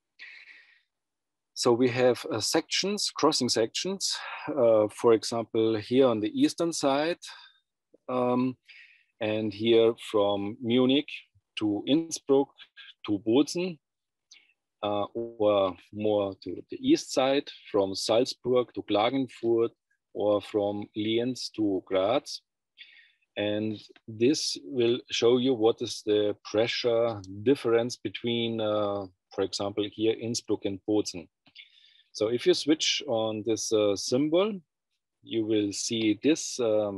So we have sections, crossing sections, for example, here on the eastern side, and here from Munich to Innsbruck to Bozen, or more to the east side from Salzburg to Klagenfurt, or from Lienz to Graz. And this will show you what is the pressure difference between, for example, here Innsbruck and Bozen. So if you switch on this symbol, you will see this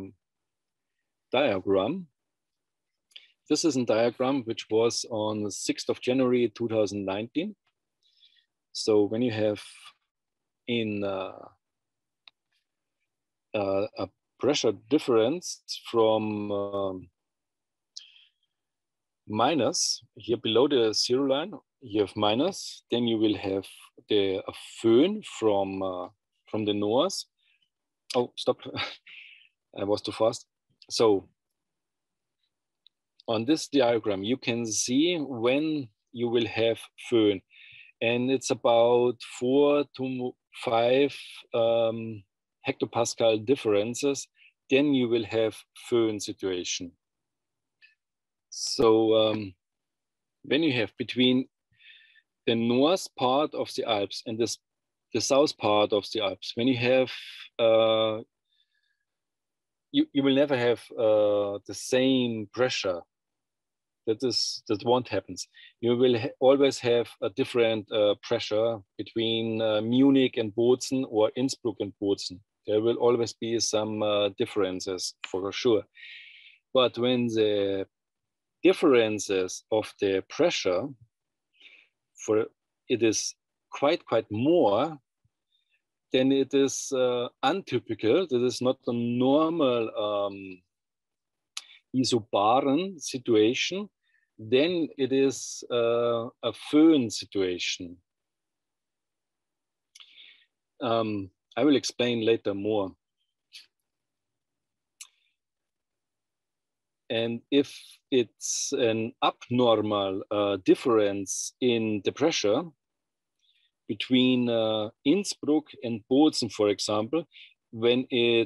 diagram. This is a diagram which was on the 6th of January 2019. So when you have in a pressure difference from minus, here below the zero line, you have minus, then you will have a Föhn from the north. Oh, stop, I was too fast. So on this diagram, you can see when you will have Föhn, and it's about 4 to 5 hectopascal differences, then you will have Föhn situation. So when you have between the north part of the Alps and the south part of the Alps, when you have, you will never have the same pressure. That won't happen. You will always have a different pressure between Munich and Bozen or Innsbruck and Bozen. There will always be some differences for sure. But when the differences of the pressure it is quite more, then it is untypical. This is not a normal isobaren situation. Then it is a Föhn situation. I will explain later more. And if it's an abnormal difference in the pressure between Innsbruck and Bozen, for example, when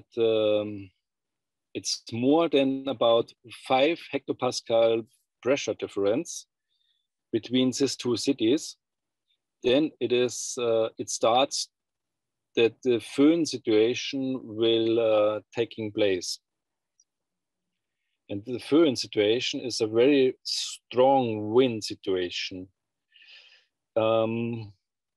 it's more than about 5 hectopascal pressure difference between these two cities, then it starts that the Föhn situation will taking place. And the Föhn situation is a very strong wind situation. I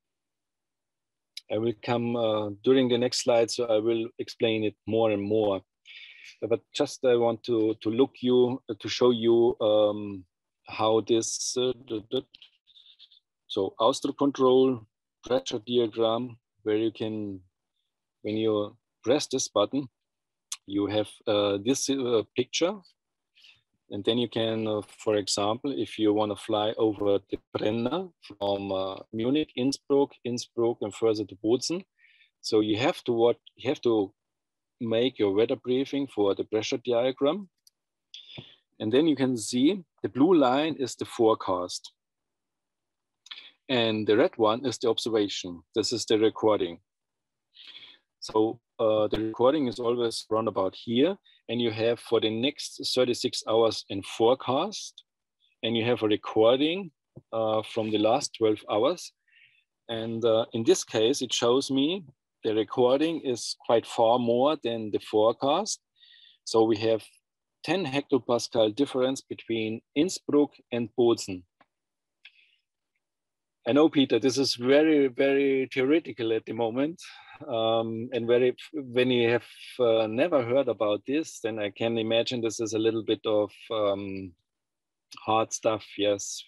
will come during the next slide, so I will explain it more and more. But just I want to show you how this, so Austro control pressure diagram, where you can, when you press this button, you have this picture. And then you can, for example, if you want to fly over the Brenner from Munich, Innsbruck, and further to Bozen, so you have to make your weather briefing for the pressure diagram. And then you can see the blue line is the forecast. And the red one is the observation. This is the recording. So the recording is always round about here. And you have for the next 36 hours in forecast. and you have a recording from the last 12 hours. And in this case, it shows me the recording is quite far more than the forecast. So we have 10 hectopascal difference between Innsbruck and Bozen. I know, Peter, this is very, very theoretical at the moment. And when you have never heard about this, then I can imagine this is a little bit of hard stuff, yes.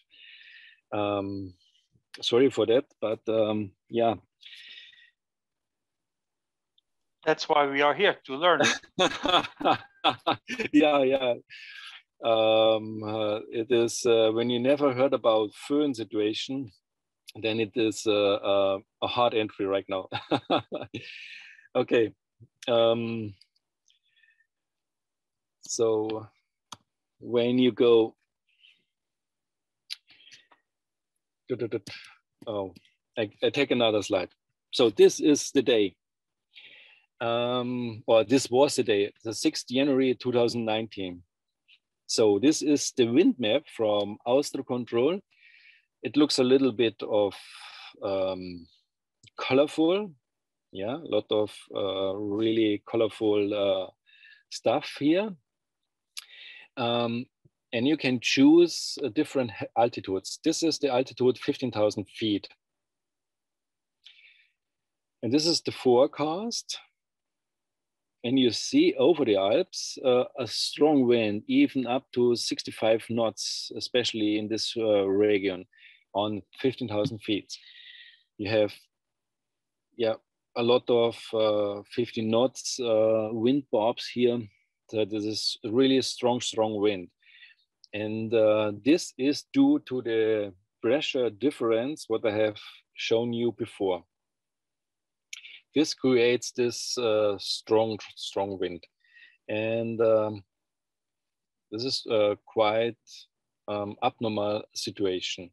Sorry for that, but yeah. That's why we are here, to learn. Yeah. It is when you never heard about Föhn situation, then it is a hard entry right now. Okay. So when you go, oh, I take another slide. So this is the day, or this was the day, the 6th January 2019. So this is the wind map from Austrocontrol. It looks a little bit of colorful. Yeah, a lot of really colorful stuff here. And you can choose different altitudes. This is the altitude 15,000 feet. And this is the forecast. And you see over the Alps a strong wind, even up to 65 knots, especially in this region on 15,000 feet. You have, yeah, a lot of 50 knots wind bobs here. So this is really strong wind. And this is due to the pressure difference, what I have shown you before. This creates this strong wind. And this is quite abnormal situation.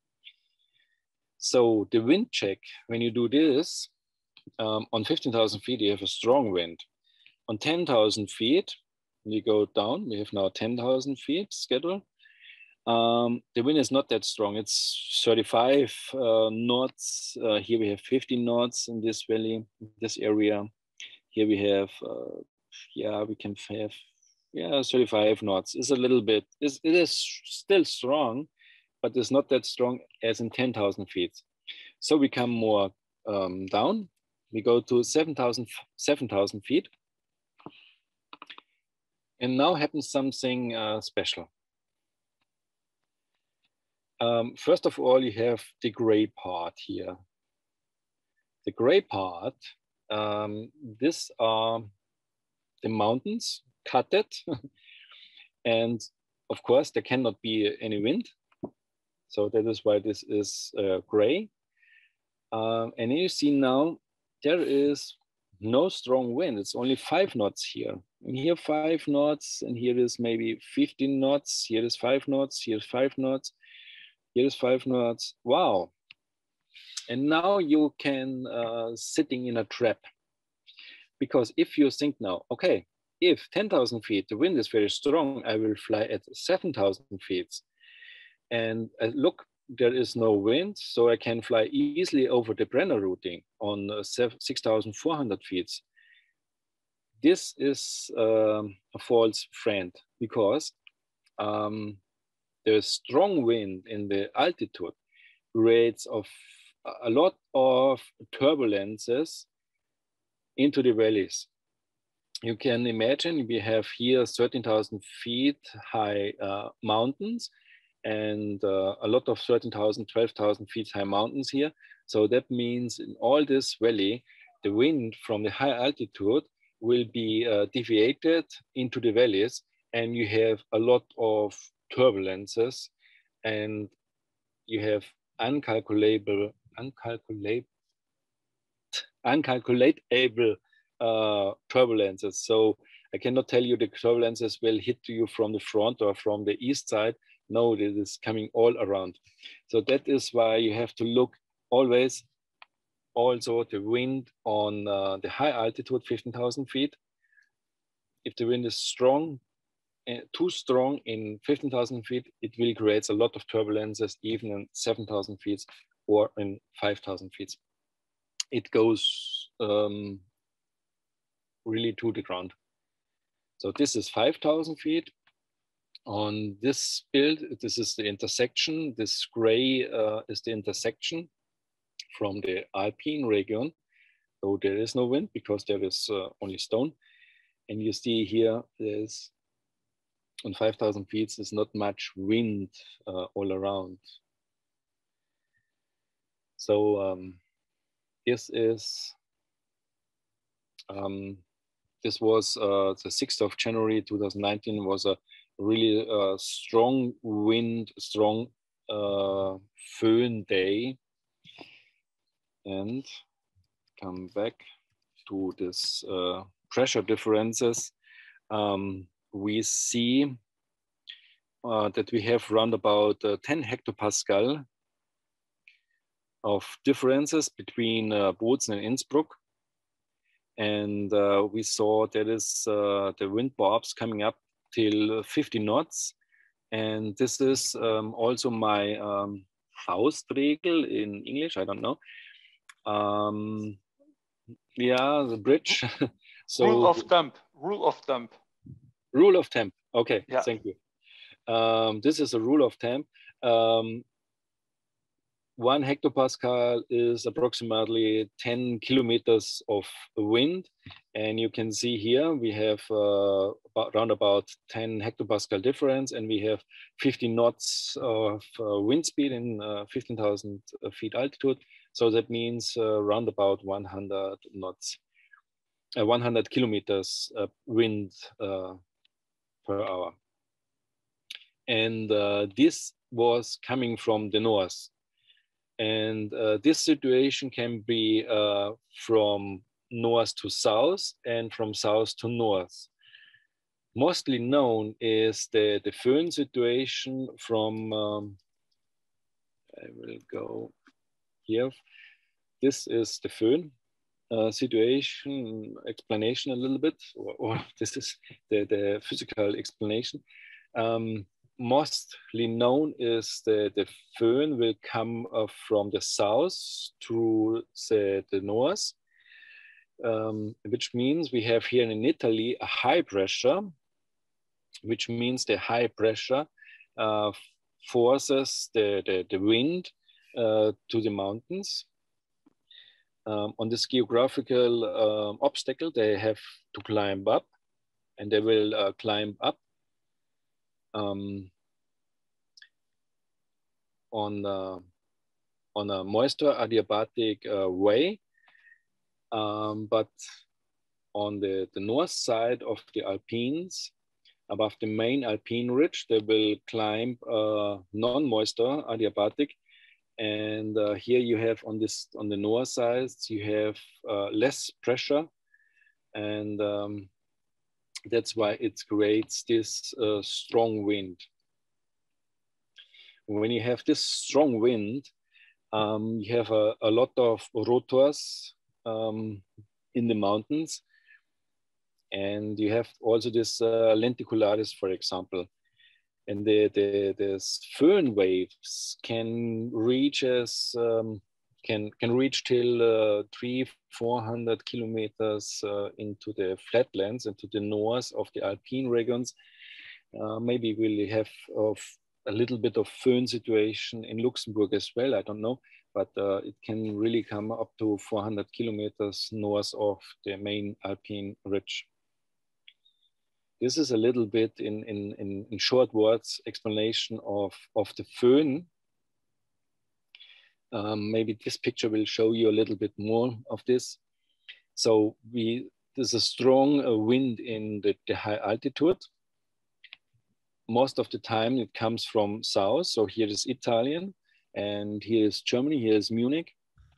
So the wind check, when you do this, on 15,000 feet, you have a strong wind. On 10,000 feet, we go down, we have now 10,000 feet schedule. The wind is not that strong. It's 35 knots. Here we have 50 knots in this valley, this area. Here we have, yeah, we can have, yeah, 35 knots. It's a little bit, it is still strong, but it's not that strong as in 10,000 feet. So we come more down. We go to 7,000 feet. And now happens something special. First of all, you have the gray part here. The gray part, these are the mountains cutted. And of course, there cannot be any wind. So that is why this is gray. And you see now, there is no strong wind. It's only 5 knots here. And here 5 knots, and here is maybe 15 knots. Here is 5 knots, here's 5 knots. Here is 5 knots. Wow. And now you can sitting in a trap. Because if you think now, okay, if 10,000 feet, the wind is very strong, I will fly at 7,000 feet. And look, there is no wind, so I can fly easily over the Brenner routing on 6,400 feet. This is a false friend, because the strong wind in the altitude creates of a lot of turbulences into the valleys. You can imagine we have here 13,000 feet high mountains, and a lot of 13,000, 12,000 feet high mountains here. So that means in all this valley, the wind from the high altitude will be deviated into the valleys, and you have a lot of turbulences, and you have uncalculable turbulences. So I cannot tell you the turbulences will hit you from the front or from the east side. No, this is coming all around. So that is why you have to look always also the wind on the high altitude, 15,000 feet. If the wind is strong, too strong in 15,000 feet, it will create a lot of turbulences, even in 7,000 feet or in 5,000 feet. It goes really to the ground. So this is 5,000 feet. On this build, this is the intersection. This gray is the intersection from the Alpine region. So there is no wind because there is only stone. And you see here, there's on 5,000 feet, there's not much wind all around. So this is, this was the 6th of January 2019 was a really strong wind, strong föhn day. And come back to this pressure differences. We see that we have around about 10 hectopascal of differences between Bozen and Innsbruck. And we saw that is the wind barbs coming up till 50 knots. And this is also my Faustregel in English, I don't know. Yeah, the bridge. So rule of thumb. Rule of thumb. Rule of thumb. Okay, yeah. Thank you. This is a rule of thumb. 1 hectopascal is approximately 10 kilometers of wind. And you can see here we have around about 10 hectopascal difference, and we have 50 knots of wind speed in 15,000 feet altitude. So that means around about 100 knots, 100 kilometers wind per hour. And this was coming from the north. And this situation can be from north to south and from south to north. Mostly known is the föhn situation from, I will go here. This is the föhn situation, explanation a little bit, or this is the physical explanation. Mostly known is the föhn will come from the south to the north, which means we have here in Italy a high pressure, which means the high pressure forces the wind to the mountains. On this geographical obstacle, they have to climb up, and they will climb up on a moisture adiabatic way, but on the north side of the Alpines, above the main Alpine ridge, they will climb non-moisture adiabatic. And here you have on the north side, you have less pressure, and that's why it creates this strong wind. When you have this strong wind, you have a lot of rotors in the mountains, and you have also this lenticularis, for example. And the föhn waves can reach as can reach till 300-400 kilometers into the flatlands, into the north of the Alpine regions. Maybe we'll have a little bit of föhn situation in Luxembourg as well, I don't know, but it can really come up to 400 kilometers north of the main Alpine ridge. This is a little bit in short words explanation of the föhn. Maybe this picture will show you a little bit more of this. So there's a strong wind in the high altitude. Most of the time it comes from south. So here is Italian, and here is Germany, here is Munich.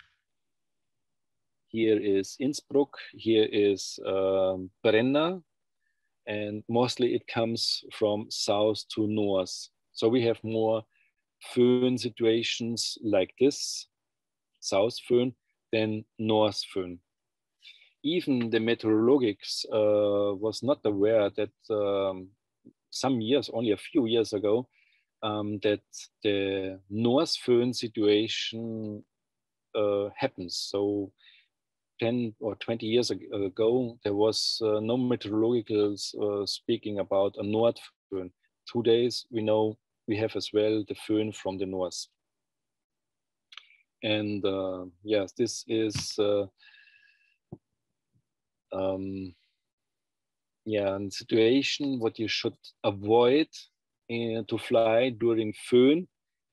Here is Innsbruck, here is Brenna, and mostly it comes from south to north. So we have more föhn situations like this, south föhn, than north föhn. Even the meteorologics was not aware that some years, only a few years ago, that the north föhn situation happens. So 10 or 20 years ago, there was no meteorological speaking about a north föhn. Today, we know we have as well the föhn from the north. And yes, this is yeah, a situation what you should avoid to fly during föhn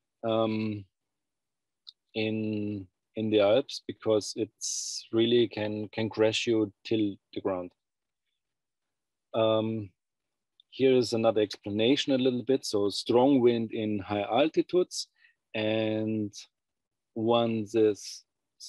in the Alps, because it's really can crash you till the ground. Here is another explanation a little bit. So strong wind in high altitudes, and once this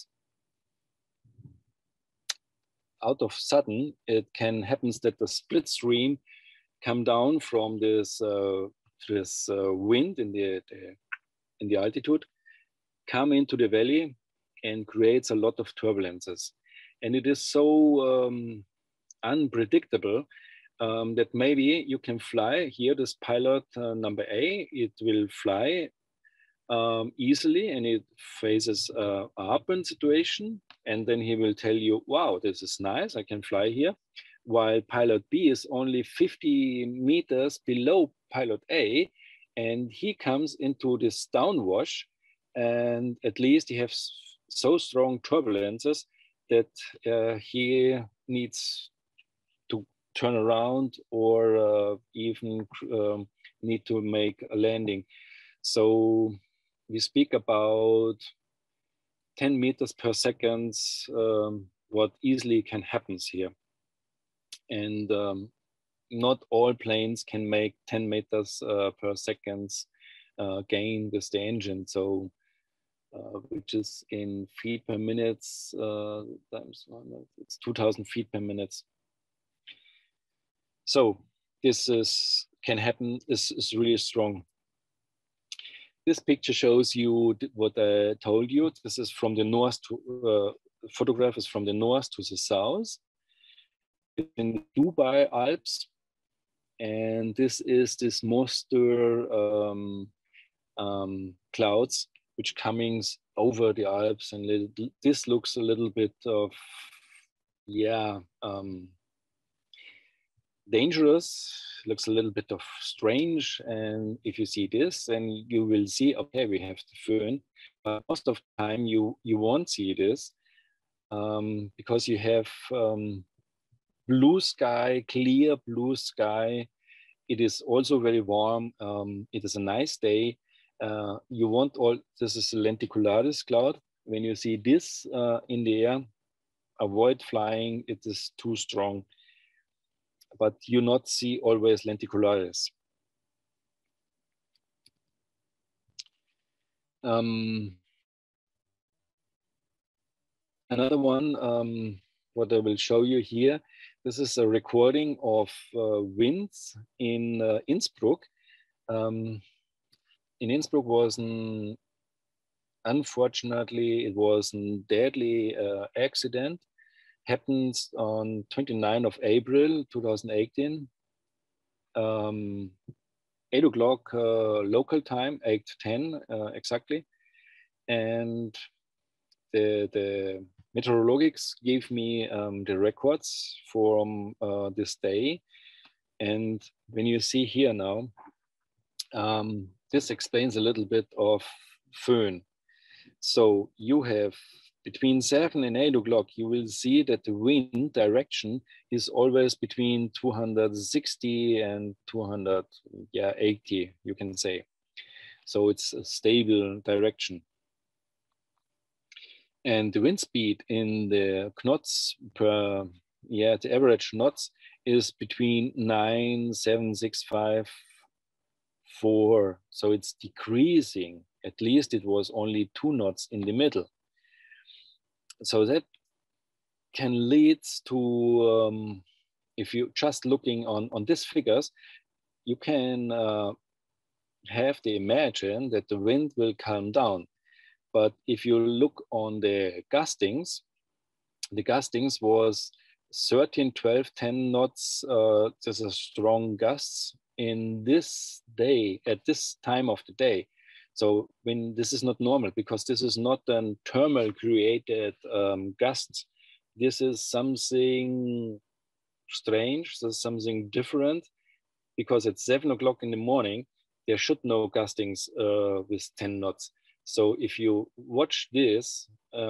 out of sudden, it can happen that the split stream come down from this wind in the altitude, come into the valley and creates a lot of turbulences. And it is so unpredictable that maybe you can fly here, this pilot number A, it will fly easily, and it faces a upwind situation, and then he will tell you, wow, this is nice, I can fly here, while pilot B is only 50 meters below pilot A, and he comes into this downwash, and at least he has so strong turbulences that he needs to turn around or even need to make a landing. So we speak about 10 meters per second, what easily can happen here. And not all planes can make 10 meters per second gain with the engine. So which is in feet per minute, times 1, it's 2,000 feet per minute. So this can happen, is really strong. This picture shows you what I told you. This is from the north to, photograph is from the north to the south in the Dubai Alps. And this is this moisture clouds which coming over the Alps, and this looks a little bit of, yeah, dangerous, looks a little bit of strange. And if you see this, then you will see, okay, we have the föhn, but most of the time you won't see this because you have blue sky, clear blue sky. It is also very warm. It is a nice day. You want all, this is a lenticularis cloud. When you see this in the air, avoid flying, it is too strong. But you not see always lenticularis. Another one, what I will show you here, this is a recording of winds in Innsbruck. In Innsbruck was unfortunately, it was a deadly accident. Happened on 29th of April, 2018. 8 o'clock local time, 8:10 exactly. And the meteorologics gave me the records from this day. And when you see here now, this explains a little bit of föhn. So you have between 7 and 8 o'clock, you will see that the wind direction is always between 260 and 280, you can say. So it's a stable direction. And the wind speed in the knots per, yeah, the average knots is between 9,765,4. So it's decreasing. At least it was only 2 knots in the middle. So that can lead to, if you just looking on these figures, you can have to imagine that the wind will calm down. But if you look on the gustings was 13, 12, 10 knots. There's a strong gusts in this day, at this time of the day. So when this is not normal, because this is not a thermal created gust, this is something strange, this is something different, because at 7 o'clock in the morning, there should no gustings with 10 knots. So if you watch this,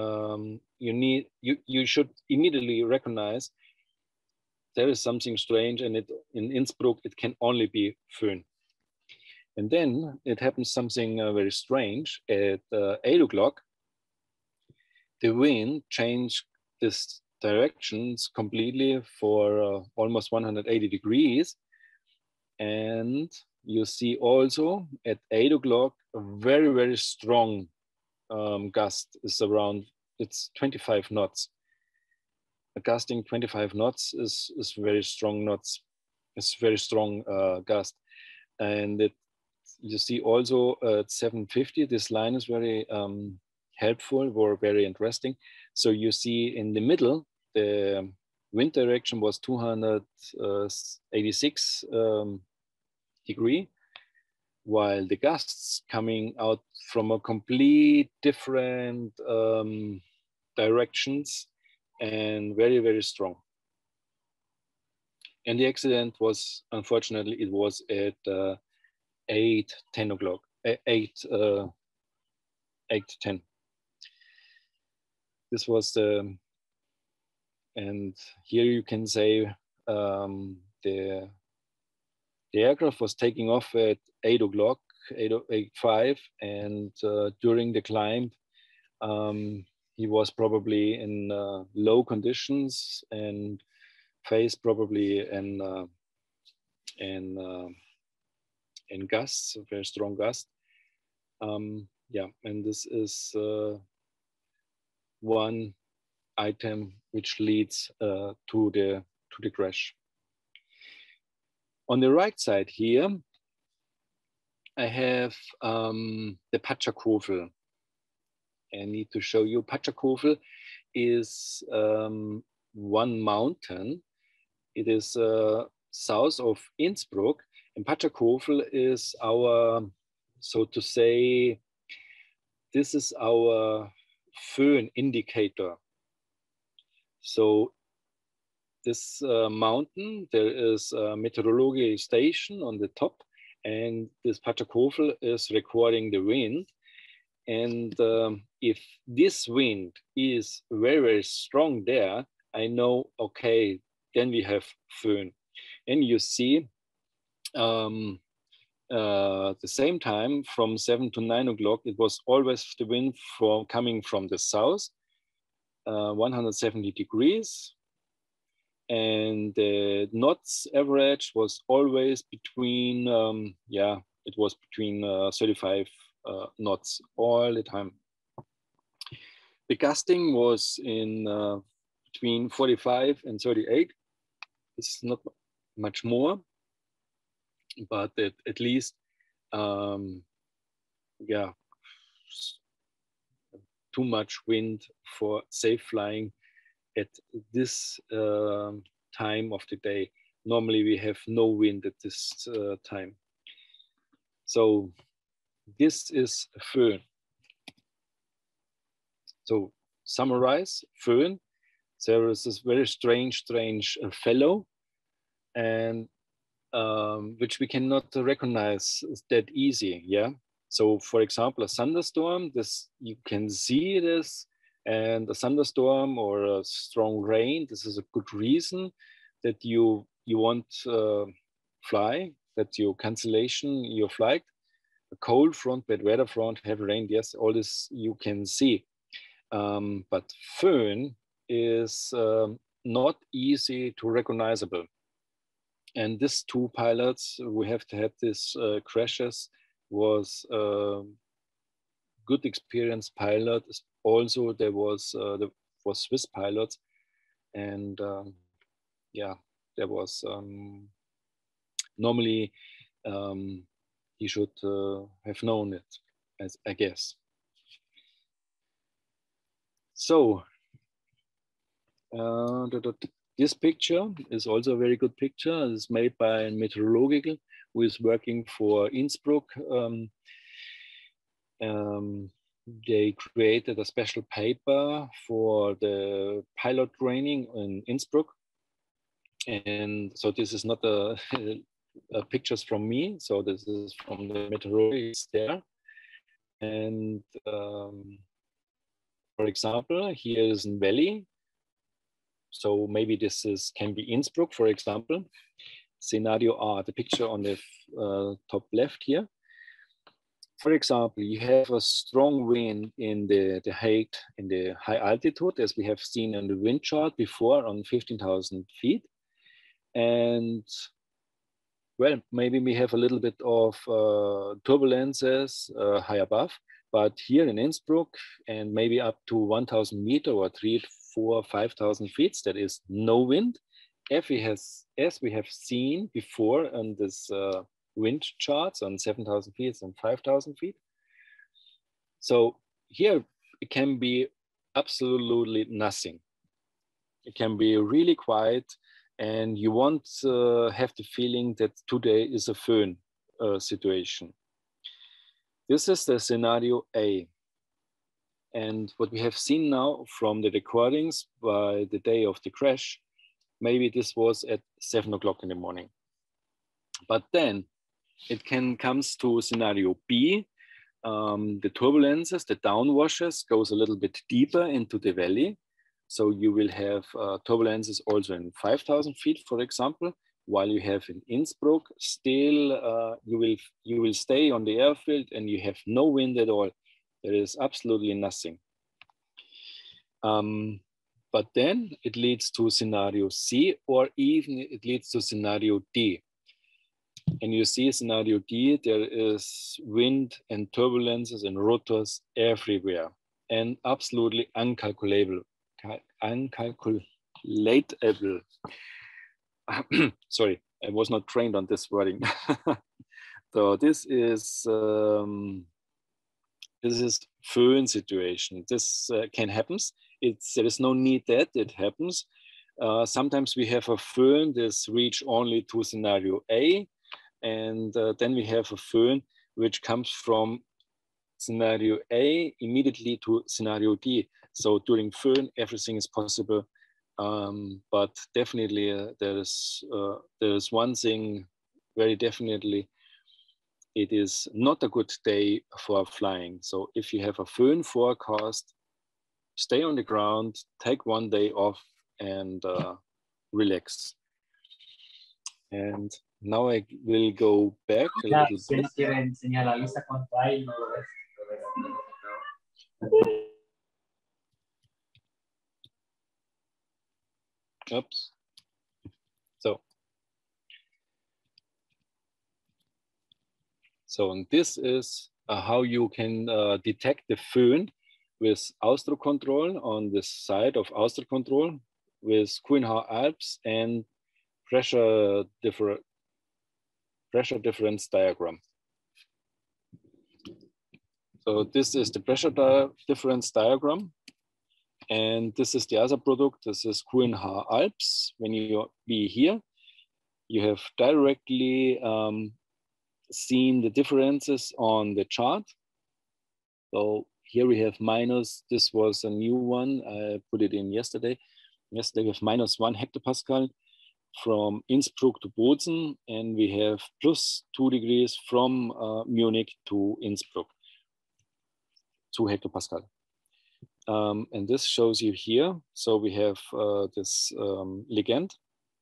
you should immediately recognize there is something strange, and in Innsbruck, it can only be föhn. And then it happens something very strange. At 8 o'clock, the wind changed this directions completely for almost 180 degrees. And you see also at 8 o'clock, a very, very strong gust is around, it's 25 knots. A gusting 25 knots is very strong knots. It's very strong gust. And you see also at 7:50, this line is very helpful or very interesting. So you see in the middle, the wind direction was 286 degree, while the gusts coming out from a complete different directions and very, very strong. And the accident was, unfortunately, it was at 10 o'clock, 8:10. This was the, and here you can say the aircraft was taking off at 8 o'clock, 8:05, and during the climb, he was probably in low conditions and faced probably in gusts, a very strong gust. Yeah, and this is one item which leads to the crash. On the right side here, I have the Pachakofel. I need to show you. Pachakofel is one mountain. It is south of Innsbruck, and Pachakofel is our, so to say, this is our föhn indicator. So this mountain, there is a meteorology station on the top, and this Pachakofel is recording the wind. And if this wind is very, very strong there, I know, okay, then we have föhn. And you see, at the same time, from 7 to 9 o'clock, it was always the wind coming from the south, 170 degrees. And the knots average was always between, it was between 35 knots all the time. The gusting was in between 45 and 38. It's not much more, but at least, too much wind for safe flying at this time of the day. Normally we have no wind at this time. So this is föhn. So summarize, föhn. There is this very strange fellow, and which we cannot recognize that easy. Yeah. So for example, a thunderstorm, this you can see this, and a thunderstorm or a strong rain, this is a good reason that you won't fly, that you cancellation your flight. A cold front, bad weather front, heavy rain, yes, all this you can see. But föhn is not easy to recognizable. And these two pilots who have had these crashes was good experienced pilot. Also, there was Swiss pilots, and there was normally he should have known it, as I guess. So this picture is also a very good picture. It's made by a meteorological who is working for Innsbruck. They created a special paper for the pilot training in Innsbruck. And so this is not a pictures from me. So this is from the meteorologists there. And for example, here is a valley. So maybe this can be Innsbruck, for example. Scenario R, the picture on the top left here. For example, you have a strong wind in the high altitude, as we have seen in the wind chart before on 15,000 feet. And well, maybe we have a little bit of turbulences high above, but here in Innsbruck and maybe up to 1,000 meters or 3,000, 4,000, 5,000 feet, that is no wind. As we have seen before on this wind charts on 7,000 feet and 5,000 feet. So here it can be absolutely nothing. It can be really quiet, and you won't have the feeling that today is a föhn situation. This is the scenario A. And what we have seen now from the recordings by the day of the crash, maybe this was at 7 o'clock in the morning. But then it comes to scenario B. The turbulences, the downwashes goes a little bit deeper into the valley. So you will have turbulences also in 5,000 feet, for example, while you have in Innsbruck, still you will stay on the airfield and you have no wind at all. There is absolutely nothing. But then it leads to scenario C, or even it leads to scenario D. And you see scenario D, there is wind and turbulences and rotors everywhere and absolutely uncalculable. Sorry, I was not trained on this wording. So this is föhn situation. This can happen. There is no need that it happens. Sometimes we have a föhn this reach only to scenario A, and then we have a föhn which comes from scenario A immediately to scenario D. So during föhn, everything is possible. But definitely there is one thing very definitely. It is not a good day for flying. So if you have a föhn forecast, stay on the ground, take one day off and relax. And now I will go back a little bit. Oops. So this is how you can detect the föhn with Ausdruckkontroll on the side of Ausdruckkontroll with QNH Alps and pressure difference diagram. So this is the pressure difference diagram. And this is the other product. This is QNH Alps. When you be here, you have directly seen the differences on the chart. So here we have minus, this was a new one. I put it in yesterday. Yesterday we have -1 hectopascal from Innsbruck to Bozen, and we have +2 degrees from Munich to Innsbruck, 2 hectopascal. And this shows you here. So we have this legend.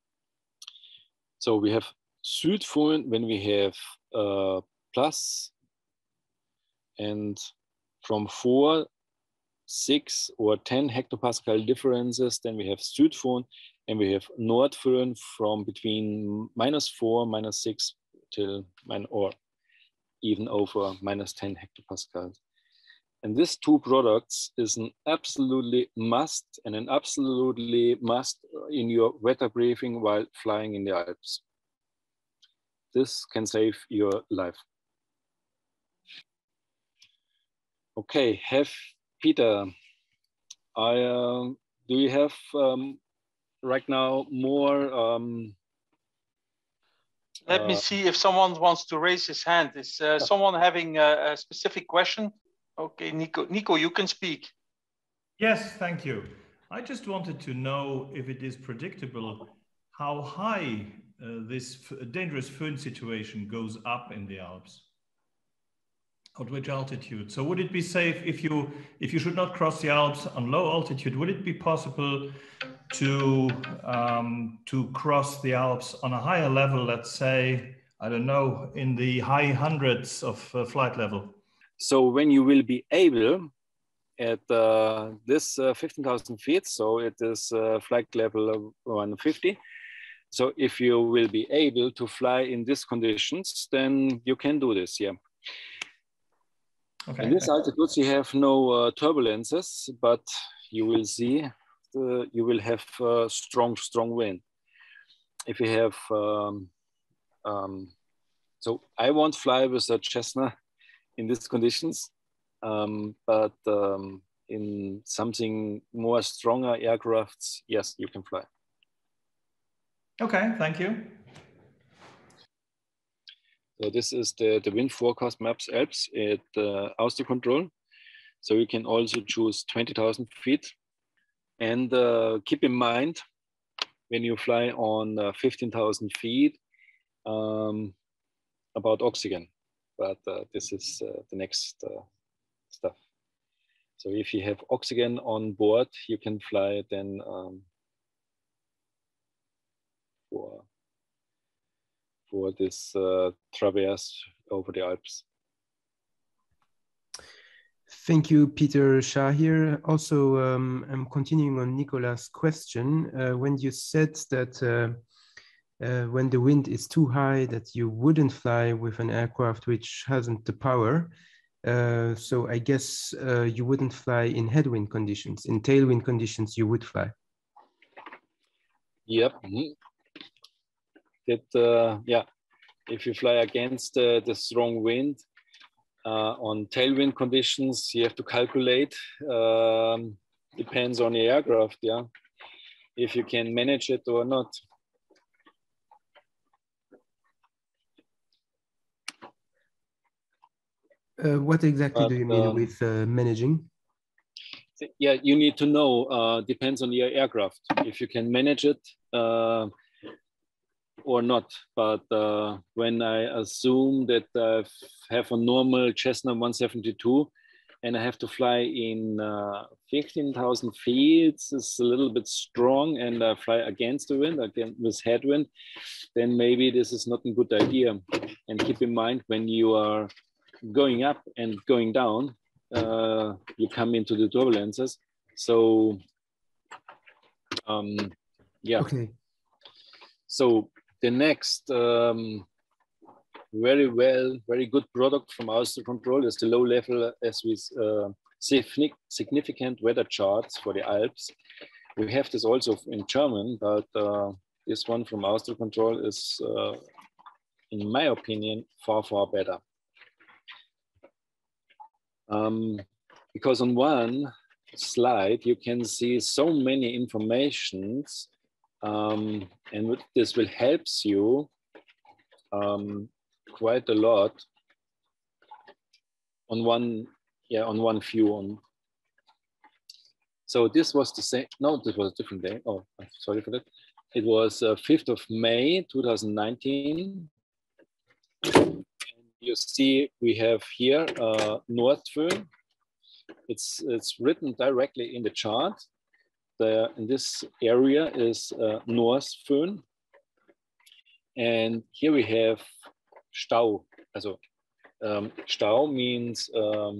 So we have Südföhn when we have plus, and from 4, 6 or 10 hectopascal differences, then we have Südföhn, and we have Nordföhn from between -4, -6 till or even over -10 hectopascals. And these two products is an absolutely must and an absolutely must in your weather briefing while flying in the Alps. This can save your life. Okay, Peter, do you have right now more Let me see if someone wants to raise his hand. Is someone having a specific question? Okay, Nico. Nico, you can speak. Yes, thank you. I just wanted to know if it is predictable how high this dangerous föhn situation goes up in the Alps. At which altitude? So would it be safe if you should not cross the Alps on low altitude? Would it be possible to cross the Alps on a higher level? Let's say, I don't know, in the high hundreds of flight level. So when you will be able at this 15,000 feet, so it is flight level 150. So if you will be able to fly in these conditions, then you can do this, yeah. Okay. In this altitudes, you have no turbulences, but you will see you will have strong wind. If you have, so I won't fly with a Cessna in these conditions, but in something more stronger aircrafts, yes, you can fly. Okay, thank you. So this is the wind forecast maps Alps at Auster Control. So you can also choose 20,000 feet. And keep in mind, when you fly on 15,000 feet, about oxygen. But this is the next stuff. So if you have oxygen on board, you can fly then for this traverse over the Alps. Thank you, Peter Shah here. Also, I'm continuing on Nicolas' question. When you said that when the wind is too high, that you wouldn't fly with an aircraft which hasn't the power. So I guess you wouldn't fly in headwind conditions. In tailwind conditions, you would fly. Yep. That yeah. If you fly against the strong wind on tailwind conditions, you have to calculate. Depends on the aircraft, yeah. If you can manage it or not. What exactly do you mean with managing? Yeah, you need to know, depends on your aircraft, if you can manage it or not. But when I assume that I have a normal Cessna 172 and I have to fly in 15,000 feet, it's a little bit strong, and I fly against the wind, again with headwind, then maybe this is not a good idea. And keep in mind, when you are going up and going down, you come into the turbulences. So yeah. Okay. So the next very good product from Auster Control is the low level as with significant weather charts for the Alps. We have this also in German, but this one from Auster Control is, in my opinion, far better. Because on one slide you can see so many informations, and this will help you quite a lot on one view. So this was the same. No, this was a different day. Oh, sorry for that. It was 5th of May 2019. You see, we have here Nordföhn. It's written directly in the chart. In this area is Northföhn. And here we have Stau. Also, Stau means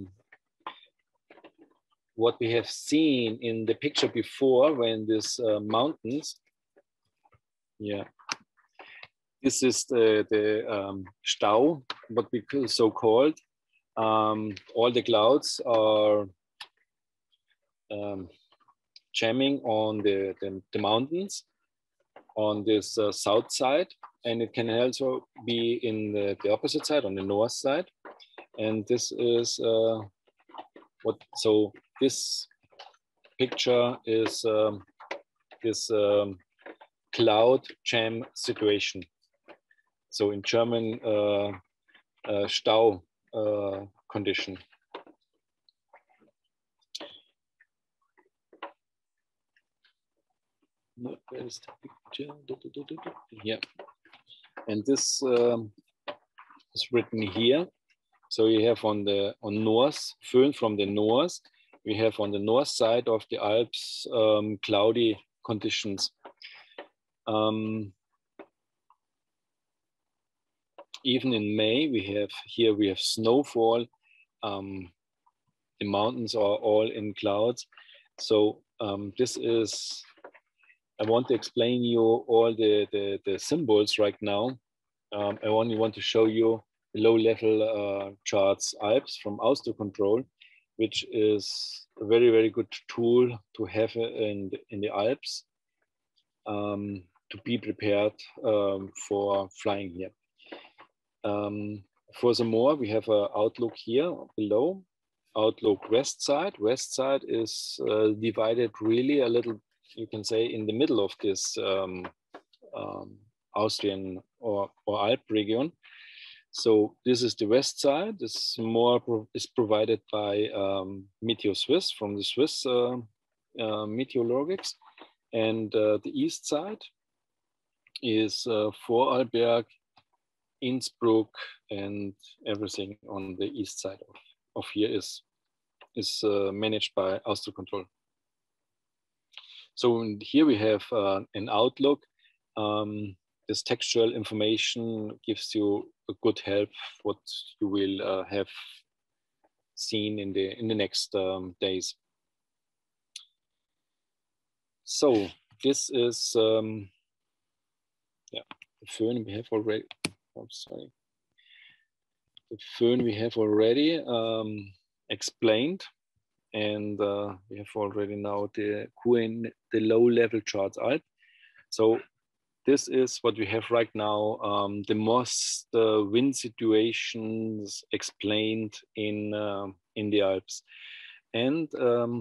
what we have seen in the picture before, when these mountains. Yeah. This is the Stau, what we so called. All the clouds are jamming on the mountains on this south side, and it can also be in the opposite side, on the north side. And this is so this picture is this cloud jam situation. So in German, Stau condition. Where is the picture? Yeah, and this is written here. So you have on north, Föhn from the north. We have on the north side of the Alps cloudy conditions. Even in May, we have snowfall. The mountains are all in clouds. So this is, I want to explain you all the symbols right now. I only want to show you the low-level charts Alps from Austrocontrol, which is a very, very good tool to have in the Alps to be prepared for flying here. Furthermore, we have an outlook here below. Outlook west side. West side is divided really a little, you can say, in the middle of this Austrian or Alp region. So this is the west side. This is provided by Meteo Swiss from the Swiss meteorologics, and the east side is Vorarlberg, Innsbruck, and everything on the east side of here is managed by Austrocontrol. So here we have an outlook. This textual information gives you a good help what you will have seen in the next days. So this is the Föhn we have already. Oh, sorry. The Föhn we have already explained, and we have already now the QN, the low-level charts Alp. So this is what we have right now. The most wind situations explained in the Alps, and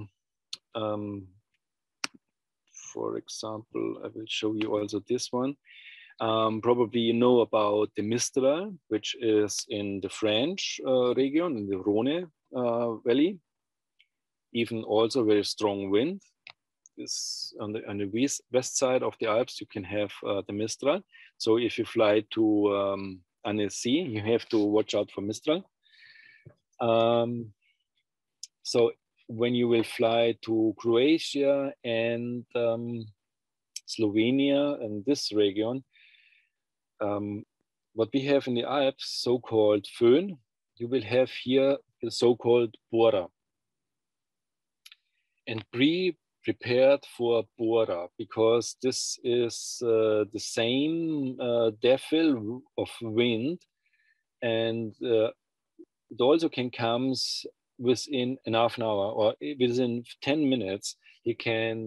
for example, I will show you also this one. Probably you know about the Mistral, which is in the French region, in the Rhone Valley. Even also very strong wind. Is on the west side of the Alps, you can have the Mistral. So if you fly to Annecy, you have to watch out for Mistral. So when you will fly to Croatia and Slovenia and this region, what we have in the Alps, so-called Föhn, you will have here the so-called Bora. And prepared for Bora, because this is the same devil of wind, and it also can come within an half an hour or within 10 minutes. He can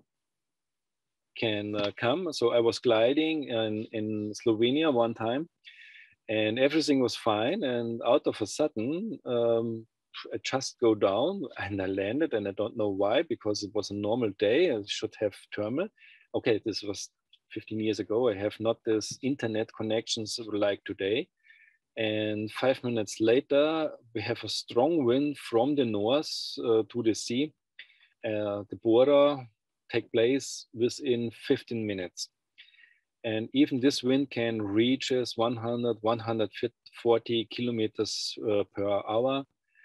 come. So I was gliding in Slovenia one time, and everything was fine. And out of a sudden, I just go down and I landed, and I don't know why, because it was a normal day. I should have thermal. Okay, this was 15 years ago. I have not this internet connections like today. And 5 minutes later, we have a strong wind from the north to the sea. The Bora take place within 15 minutes. And even this wind can reach 100, 140 kilometers per hour.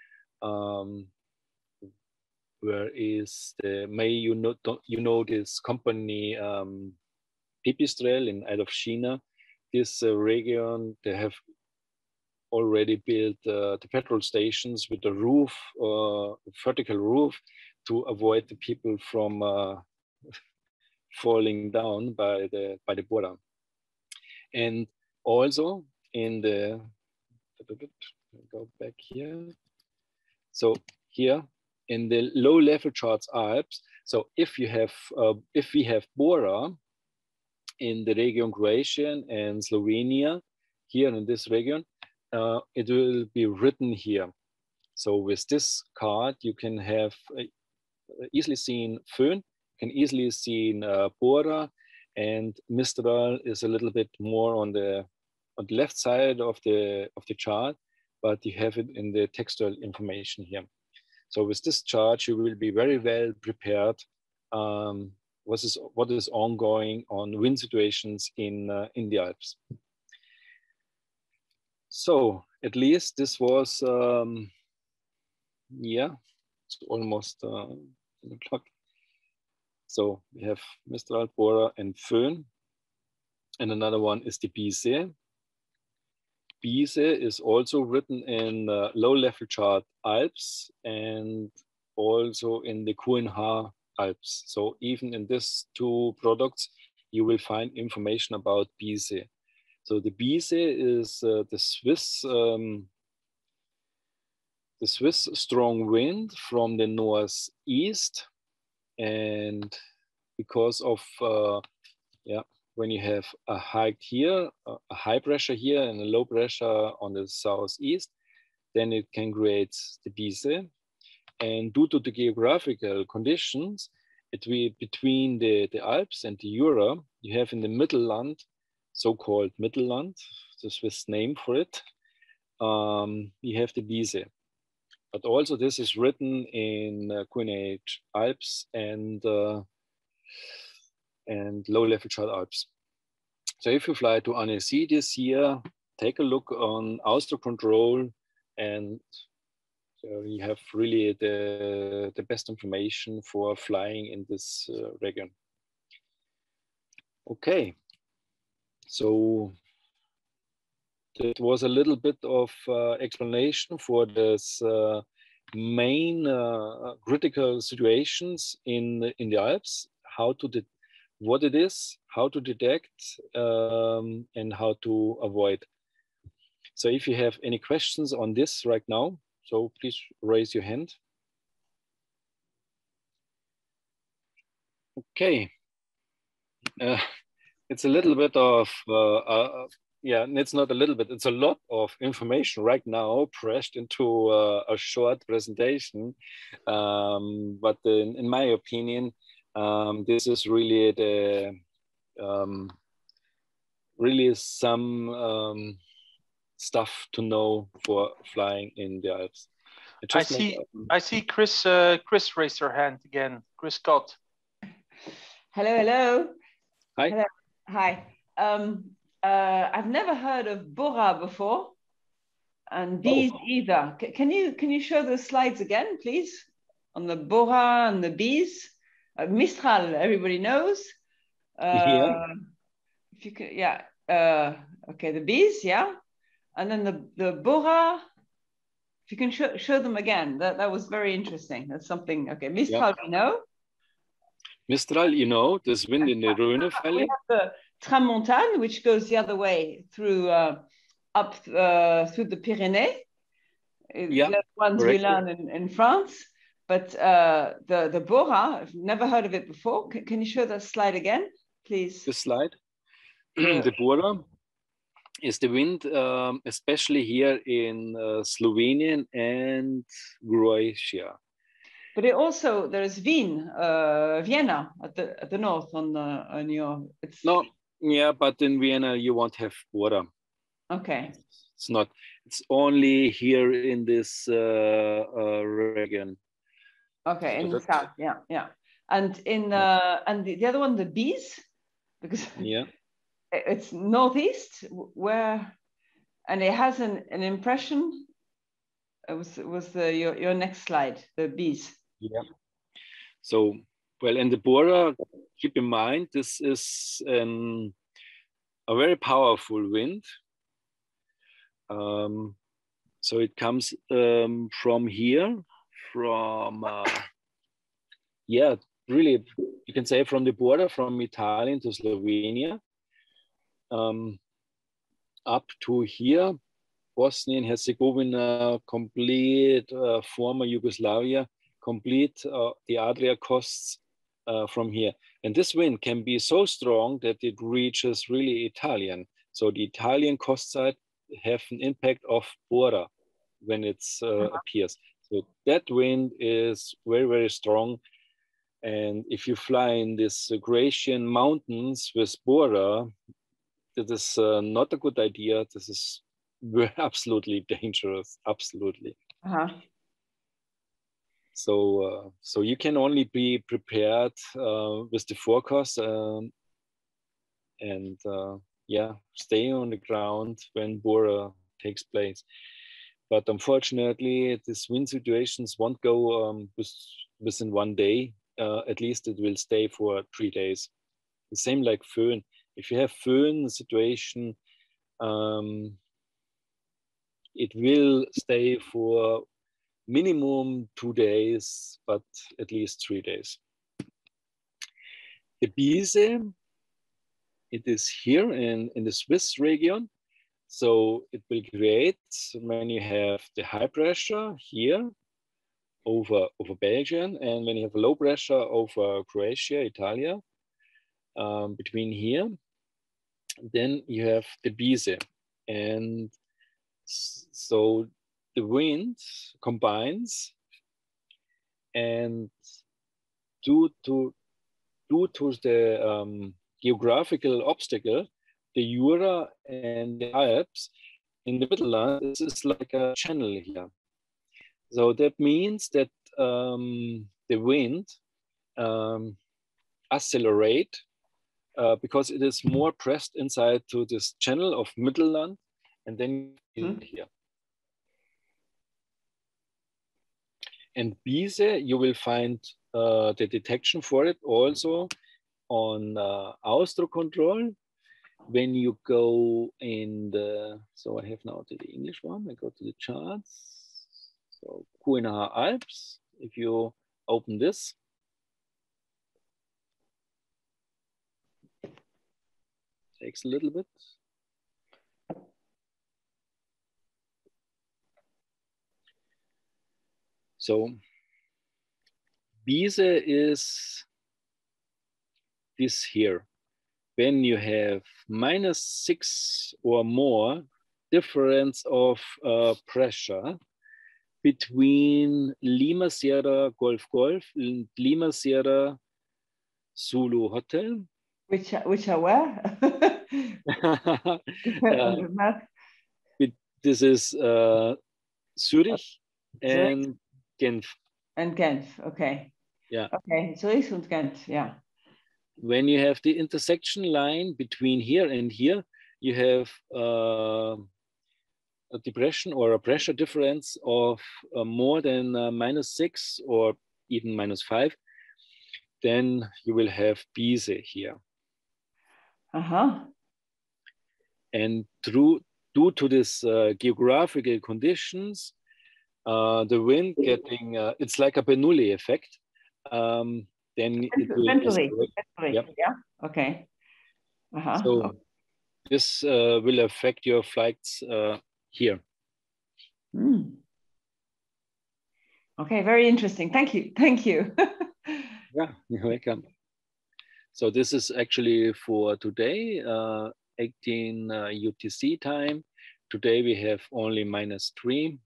Where is the, you know this company Pipistrel out of China. This region, they have already built the petrol stations with a roof, vertical roof, to avoid the people from falling down by the Bora. And also in the, go back here. So here in the low level charts Alps, so if we have Bora in the region Croatia and Slovenia, here in this region, it will be written here. So with this card, you can have easily seen Föhn, can easily see Bora, and Mistral is a little bit more on the on the left side of the chart, but you have it in the textual information here. So with this chart, you will be very well prepared what is ongoing on wind situations in the Alps. So at least this was, yeah, it's almost 10 o'clock. So we have Mistral, Bora, and Föhn. And another one is the Bise. Bise is also written in low-level chart Alps and also in the QNH Alps. So even in these two products, you will find information about Bise. So the Bise is the Swiss strong wind from the northeast, and because of when you have a high here, a high pressure here and a low pressure on the southeast, then it can create the Bise. And due to the geographical conditions, between the Alps and the Jura, you have in the Mittelland, so-called Mittelland, the Swiss name for it, you have the Bise. But also this is written in QNH Alps and low-level chart Alps. So if you fly to Annecy this year, take a look on Austro Control, and you have really the best information for flying in this region. Okay, so that was a little bit of explanation for this main critical situations in the Alps, what it is, how to detect, and how to avoid. So if you have any questions on this right now, so please raise your hand. Okay. It's a little bit of, yeah, it's not a little bit, it's a lot of information right now pressed into a short presentation. But in my opinion, this is really really some stuff to know for flying in the Alps. I see Chris raised her hand again. Chris Scott. Hello, hello. Hi. Hello. Hi. I've never heard of Bora before, and Bise either. Can you show the slides again, please, on the Bora and the Bise? Mistral, everybody knows. Yeah. If you could, yeah. Okay, the Bise, yeah, and then the Bora. If you can show them again, that was very interesting. That's something. Okay, Mistral, we know. Mistral, you know, this wind in the Rhone Valley. We have the Tramontane, which goes the other way through up through the Pyrenees. Yeah, the ones we learn in France. But the Bora, I've never heard of it before. Can you show that slide again, please? This slide. The Bora is the wind, especially here in Slovenia and Croatia. But it also, there's Vienna at the north on your. No, yeah, but in Vienna you won't have Bora. Okay. It's not. It's only here in this region. Okay, in the south, yeah. And in and the other one, the Bise, because yeah, it's northeast, where, and it has an impression. It was your next slide, the Bise. Yeah. So, well, in the Bora, keep in mind this is a very powerful wind. So it comes from here, yeah, really, you can say from the border from Italian to Slovenia, up to here, Bosnia and Herzegovina, complete former Yugoslavia, complete the Adria coasts from here. And this wind can be so strong that it reaches really Italian. So the Italian coast side have an impact of Bora when it appears. So that wind is very, very strong. And if you fly in these Croatian mountains with Bora, that is not a good idea. This is absolutely dangerous, absolutely. So you can only be prepared with the forecast and stay on the ground when Bora takes place. But unfortunately, these wind situations won't go within 1 day. At least it will stay for 3 days. The same like Föhn. If you have Föhn situation, it will stay for minimum 2 days, but at least 3 days. The Bise, it is here in the Swiss region. So it will create when you have the high pressure here over Belgium, and when you have low pressure over Croatia, Italia, between here, then you have the Bise. And so the wind combines, and due to the geographical obstacle, the Jura and the Alps in the Mittelland, this is like a channel here. So that means that the wind accelerate because it is more pressed inside to this channel of Mittelland, and then here. And Bise, you will find the detection for it also on Austrocontrol. When you go in the, so I have now the English one, I go to the charts. So QNH Alps, if you open this. Takes a little bit. So Bise is this here. When you have -6 or more difference of pressure between Lima Sierra Golf Golf and Lima Sierra Zulu Hotel. Which are where? This is Zurich and Genf. And Genf, okay. Yeah. Okay, Zurich and Genf, yeah. When you have the intersection line between here and here, you have a depression or a pressure difference of more than -6 or even -5, then you will have Bise here. And due to this geographical conditions, the wind getting, it's like a Bernoulli effect. Then it will yeah. Okay. So this will affect your flights here. Okay, very interesting. Thank you. Yeah, you're welcome. So this is actually for today, 18 UTC time. Today we have only -3.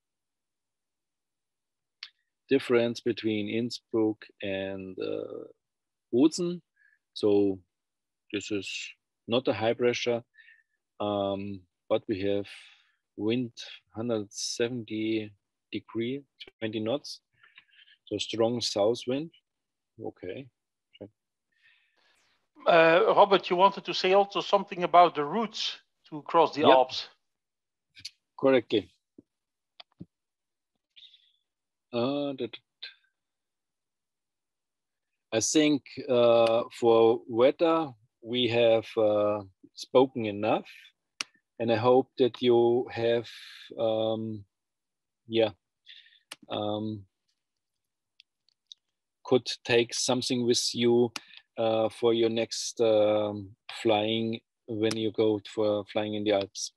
Difference between Innsbruck and Bozen. So this is not a high pressure, but we have wind 170 degrees, 20 knots. So strong south wind. Okay. Robert, you wanted to say also something about the routes to cross the Alps. Correctly. I think for weather, we have spoken enough, and I hope that you have, could take something with you for your next flying when you go for flying in the Alps.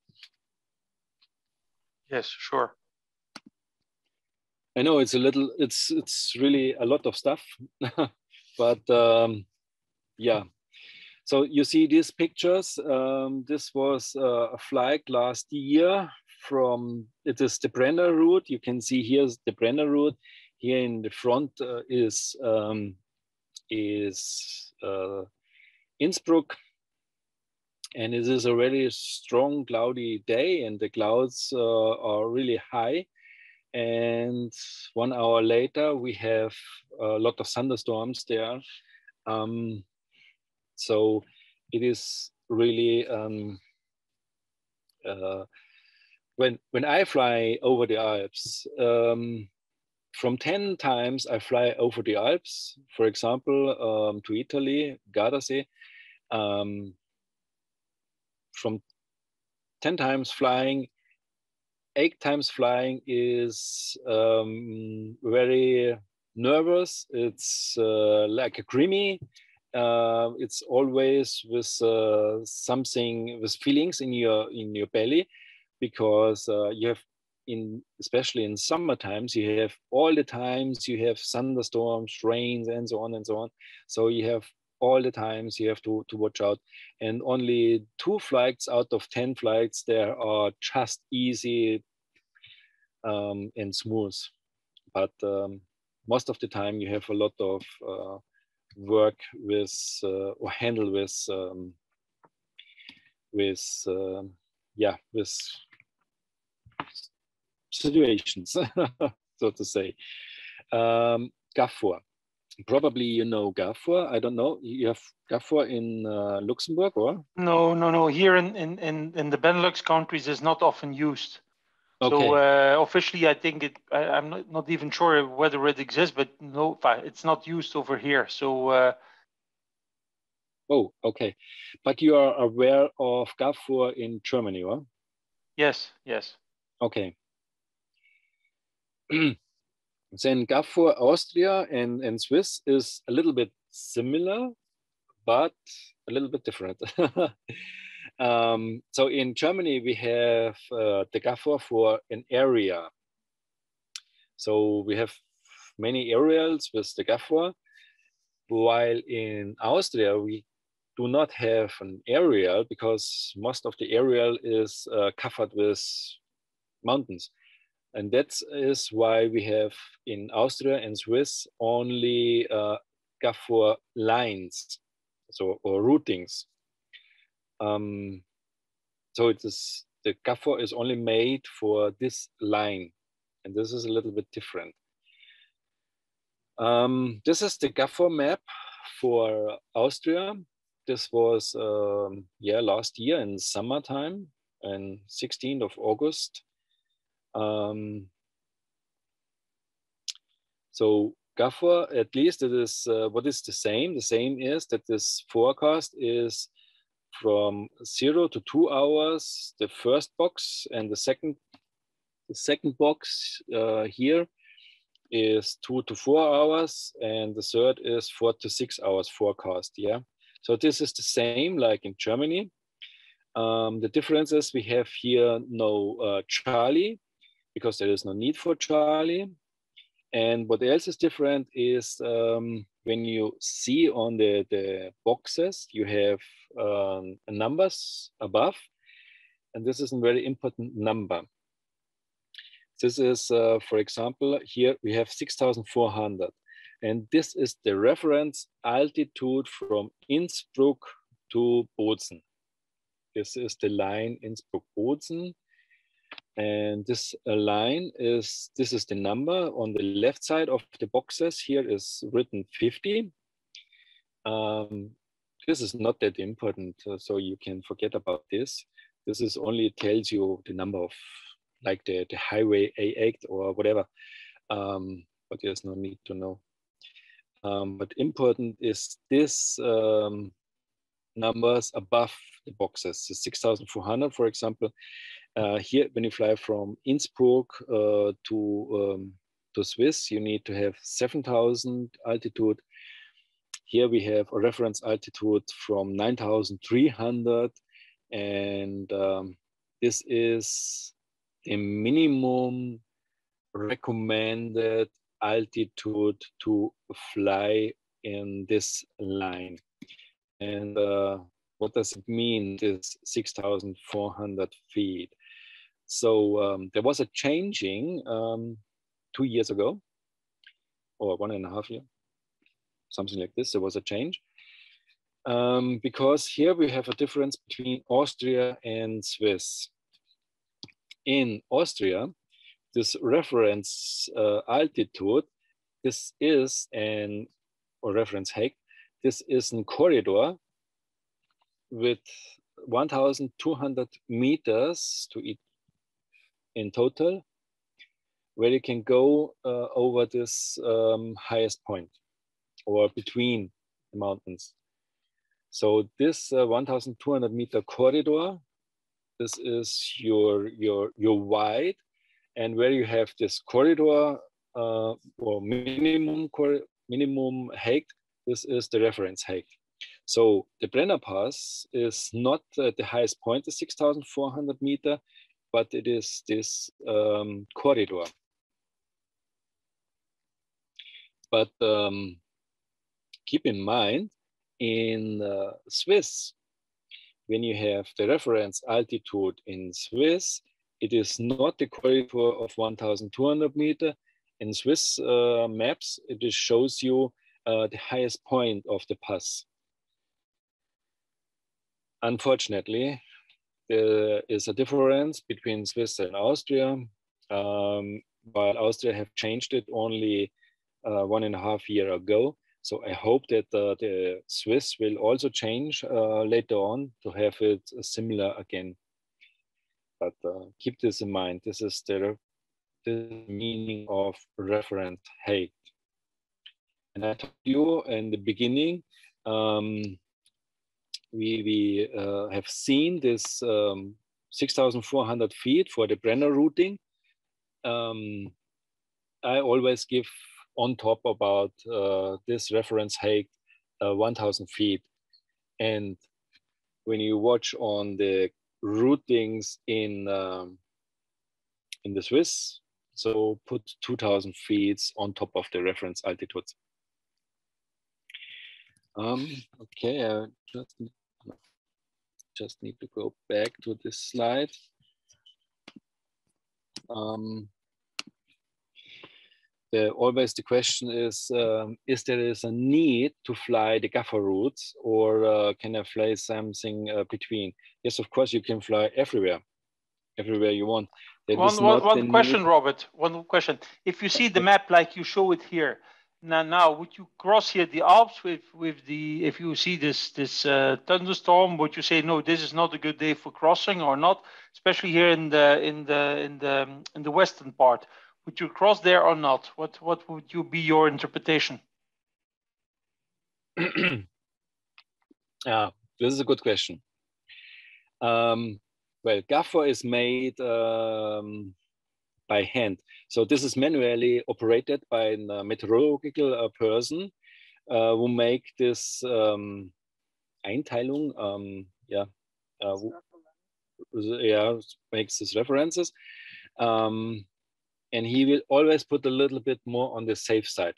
Yes, sure. I know it's a little, it's really a lot of stuff, but yeah. So you see these pictures. This was a flight last year from, it is the Brenner route. You can see here's the Brenner route. Here in the front is Innsbruck. And it is a really strong cloudy day, and the clouds are really high. And 1 hour later, we have a lot of thunderstorms there. So it is really, when I fly over the Alps, from 10 times I fly over the Alps, for example, to Italy, Gardasee, from 10 times flying, 8 times flying is very nervous. It's like a creamy. It's always with something, with feelings in your belly, because you have, especially in summer times, you have all the times you have thunderstorms, rains, and so on and so on. So you have all the times you have to watch out. And only 2 flights out of 10 flights there are just easy and smooth. But most of the time you have a lot of work with or handle with situations, so to say. Gafour. Probably you know Gafour. I don't know. You have Gafour in Luxembourg, or? No. Here in the Benelux countries, is not often used. Okay. So officially, I think I'm not even sure whether it exists, but no, it's not used over here. So. Oh, okay. But you are aware of Gafour in Germany, or? Yes. Okay. Then Gafour Austria and Swiss is a little bit similar, but a little bit different. So in Germany, we have the Gafour for an area. So we have many aerials with the Gafour, while in Austria, we do not have an aerial because most of the aerial is covered with mountains. And that is why we have in Austria and Swiss only Gafour lines, or routings. So the Gafour is only made for this line, and this is a little bit different. This is the Gafour map for Austria. This was last year in summertime, on 16th of August. So Gafour, at least it is what is the same. The same is that this forecast is from 0 to 2 hours, the first box, and the second box here is 2 to 4 hours, and the third is 4 to 6 hours forecast. Yeah, so this is the same like in Germany. The difference is we have here no Charlie, because there is no need for Charlie. And what else is different is when you see on the boxes, you have numbers above, and this is a very important number. This is, for example, here we have 6,400, and this is the reference altitude from Innsbruck to Bozen. This is the line Innsbruck-Bozen. And this line is the number. On the left side of the boxes here is written 50. This is not that important, so you can forget about this. This is only tells you the number of, like the highway A8 or whatever, but there's no need to know. But important is this numbers above the boxes, the 6,400, for example. Here, when you fly from Innsbruck to Swiss, you need to have 7,000 altitude. Here we have a reference altitude from 9,300, and this is the minimum recommended altitude to fly in this line. And what does it mean, this 6,400 feet? So there was a changing 2 years ago, or 1.5 years, something like this. There was a change. because here we have a difference between Austria and Swiss. In Austria, this reference altitude, this is or reference height, this is a corridor with 1,200 meters in total, where you can go over this highest point or between the mountains. So this 1,200 meter corridor, this is your wide, and where you have this corridor or minimum height, this is the reference height. So the Brenner Pass is not the highest point, the 6,400 meter, but it is this corridor. But keep in mind, in Swiss, when you have the reference altitude in Swiss, it is not the corridor of 1,200 meter. In Swiss maps, it just shows you the highest point of the pass. Unfortunately, there is a difference between Swiss and Austria, but Austria have changed it only 1.5 years ago. So I hope that the Swiss will also change later on to have it similar again. But keep this in mind. This is the meaning of reference height. And I told you in the beginning, we have seen this 6,400 feet for the Brenner routing. I always give on top about this reference height 1,000 feet. And when you watch on the routings in the Swiss, so put 2,000 feet on top of the reference altitudes. Okay, I just need to go back to this slide. Always the question is there is a need to fly the Gaffer routes, or can I fly something between? Yes, of course, you can fly everywhere you want. One question, Robert, one question. If you see the map like you show it here, now would you cross here the Alps with the, if you see this thunderstorm, would you say, no, this is not a good day for crossing or not, especially here in the western part? Would you cross there or not? What would be your interpretation? This is a good question. Well, Gaffer is made by hand. So this is manually operated by a meteorological person who make this Einteilung, makes these references. And he will always put a little bit more on the safe side.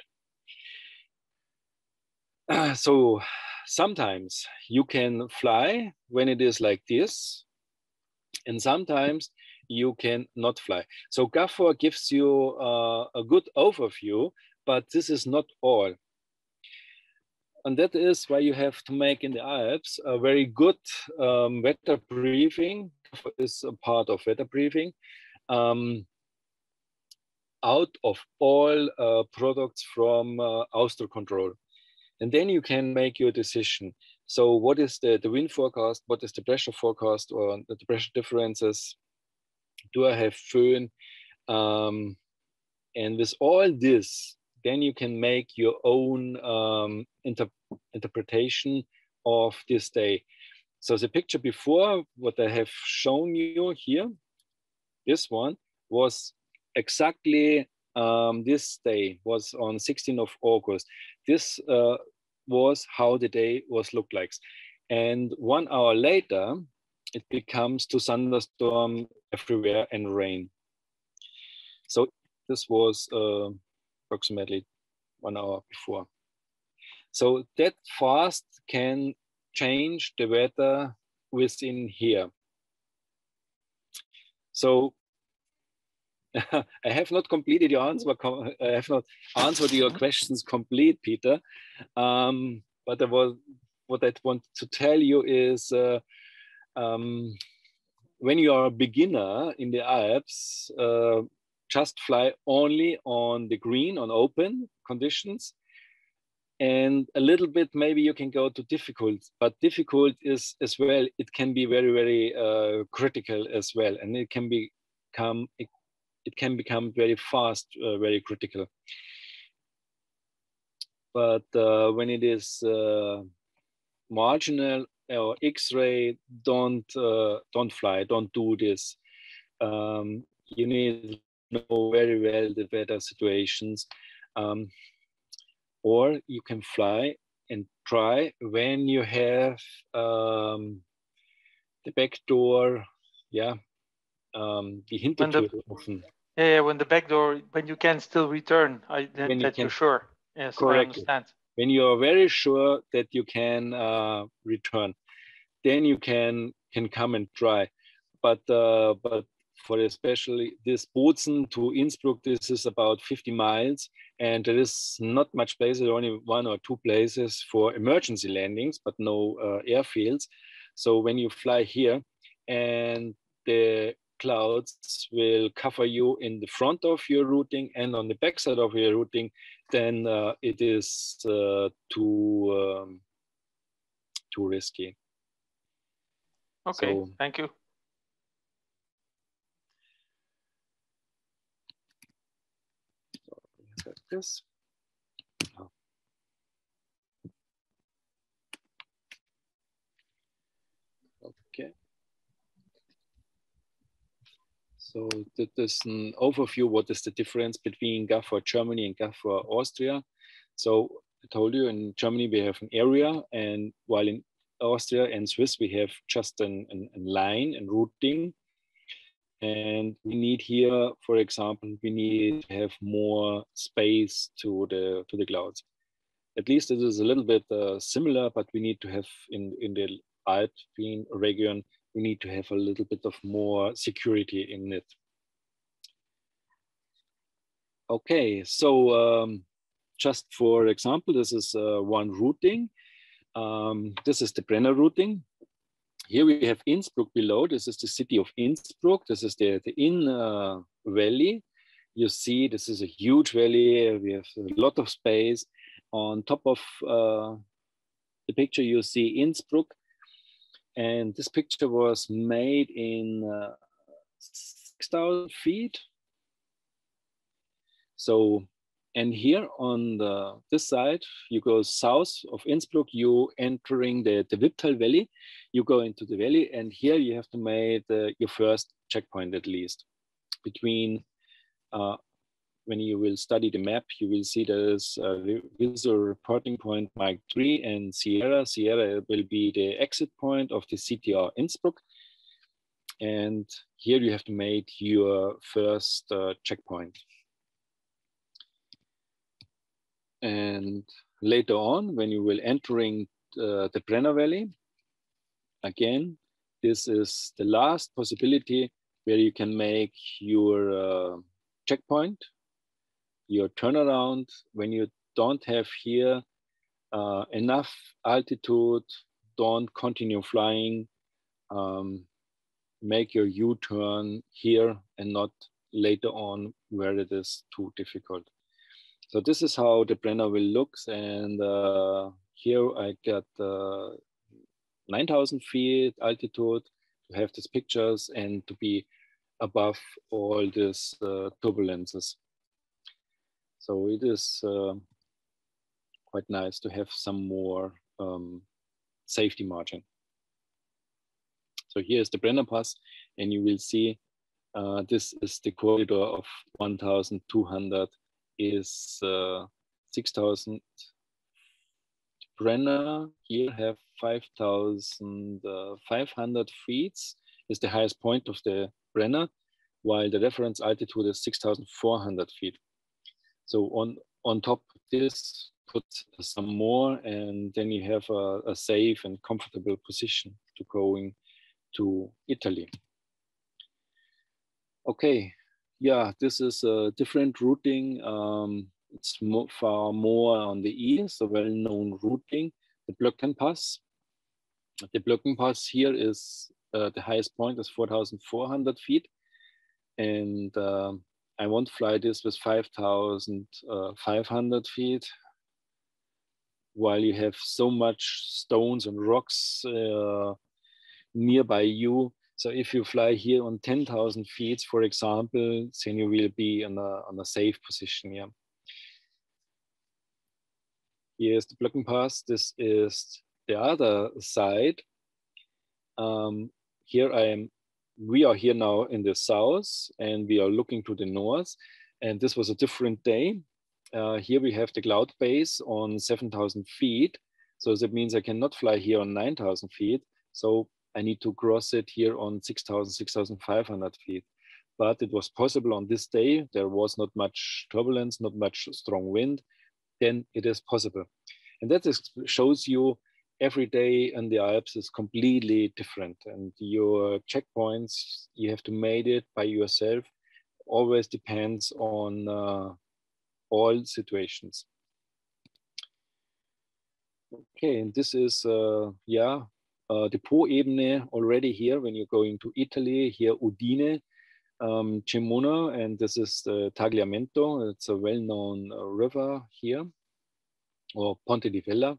So sometimes you can fly when it is like this, and sometimes you can not fly. So Gaffer gives you a good overview, but this is not all. And that is why you have to make in the Alps a very good weather briefing. Gaffer is a part of weather briefing. Out of all products from Austrocontrol. And then you can make your decision. So what is the wind forecast? What is the pressure forecast, or the pressure differences? Do I have föhn? And with all this, then you can make your own interpretation of this day. So the picture before, what I have shown you here, this one was exactly this day, was on 16th of August. This was how the day was looked like. And 1 hour later, it becomes to thunderstorm everywhere and rain. So this was approximately 1 hour before. So that fast can change the weather within here. So I have not completed your answer. I have not answered your questions complete, Peter. But there was what I want to tell you is when you are a beginner in the Alps, just fly only on the green, on open conditions. And a little bit, maybe you can go to difficult, but difficult is as well, it can be very, very critical as well. And it can become very fast, very critical. But when it is marginal or X-ray, don't fly, don't do this. You need to know very well the weather situations. Or you can fly and try when you have the back door, the Hintertür open. Yeah, when the back door, when you can still return, that you're sure. Yes, correct. I understand. When you're very sure that you can return, then you can come and try. But for especially this Bozen to Innsbruck, this is about 50 miles, and there is not much places, only 1 or 2 places for emergency landings, but no airfields. So when you fly here and the clouds will cover you in the front of your routing and on the backside of your routing, then it is too risky. Okay, so, thank you. Like this. Okay. So that is an overview. What is the difference between GAF for Germany and GAF for Austria? So I told you in Germany we have an area, and while in Austria and Swiss we have just a line and routing. And we need here, for example, we need to have more space to the clouds. At least it is a little bit similar, but we need to have in the Alpine region, we need to have a little bit of more security in it. Okay, so just for example, this is one routing. This is the Brenner routing. Here we have Innsbruck below. This is the city of Innsbruck. This is the Inn Valley. You see, this is a huge valley. We have a lot of space. On top of the picture, you see Innsbruck. And this picture was made in 6,000 feet. So, and here on this side, you go south of Innsbruck, you entering the Wipptal Valley. You go into the valley, and here you have to make your first checkpoint at least. Between, when you will study the map, you will see there's a visual reporting point Mike 3 and Sierra. Sierra will be the exit point of the CTR Innsbruck. And here you have to make your first checkpoint. And later on, when you will entering the Brenner Valley, again, this is the last possibility where you can make your checkpoint, your turnaround. When you don't have here enough altitude, don't continue flying, make your U-turn here and not later on where it is too difficult. So this is how the Brenner will look, and here I got 9,000 feet altitude to have these pictures and to be above all these turbulences. So it is quite nice to have some more safety margin. So here is the Brenner Pass, and you will see this is the corridor of 1,200 is 6,000. Brenner here have 5,500 feet is the highest point of the Brenner, while the reference altitude is 6,400 feet. So on top of this, put some more, and then you have a safe and comfortable position to going to Italy. Okay. Yeah, this is a different routing. It's far more on the east, a well-known routing. the Blöckenpass. The Blöckenpass here is the highest point is 4,400 feet, and I won't fly this with 5,500 feet, while you have so much stones and rocks nearby you. So if you fly here on 10,000 feet, for example, then you will be on a safe position here. Here's the Blöckenpass. This is the other side. We are here now in the south, and we are looking to the north. And this was a different day. Here we have the cloud base on 7,000 feet. So that means I cannot fly here on 9,000 feet. So I need to cross it here on 6,000, 6,500 feet. But it was possible on this day. There was not much turbulence, not much strong wind. Then it is possible. And that shows you every day in the Alps is completely different. And your checkpoints, you have to make it by yourself. Always depends on all situations. Okay, and this is, the Po-Ebene already here when you're going to Italy, here Udine, Cremona, and this is the Tagliamento. It's a well-known river here, or Ponte di Vella.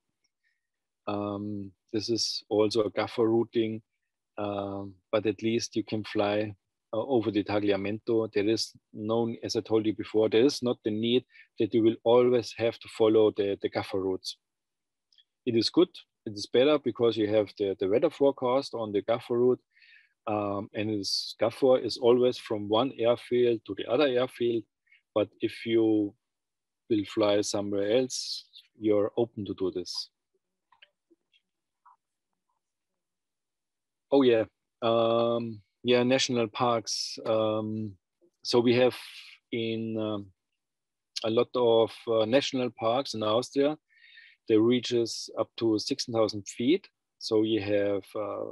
This is also a gaffer routing, but at least you can fly over the Tagliamento. There is no, as I told you before, there is not the need that you will always have to follow the gaffer routes. It is good, it is better because you have the weather forecast on the gaffer route, and this gaffer is always from one airfield to the other airfield. But if you will fly somewhere else, you're open to do this. Oh yeah, national parks. So we have in a lot of national parks in Austria. They reaches up to 6,000 feet. So you have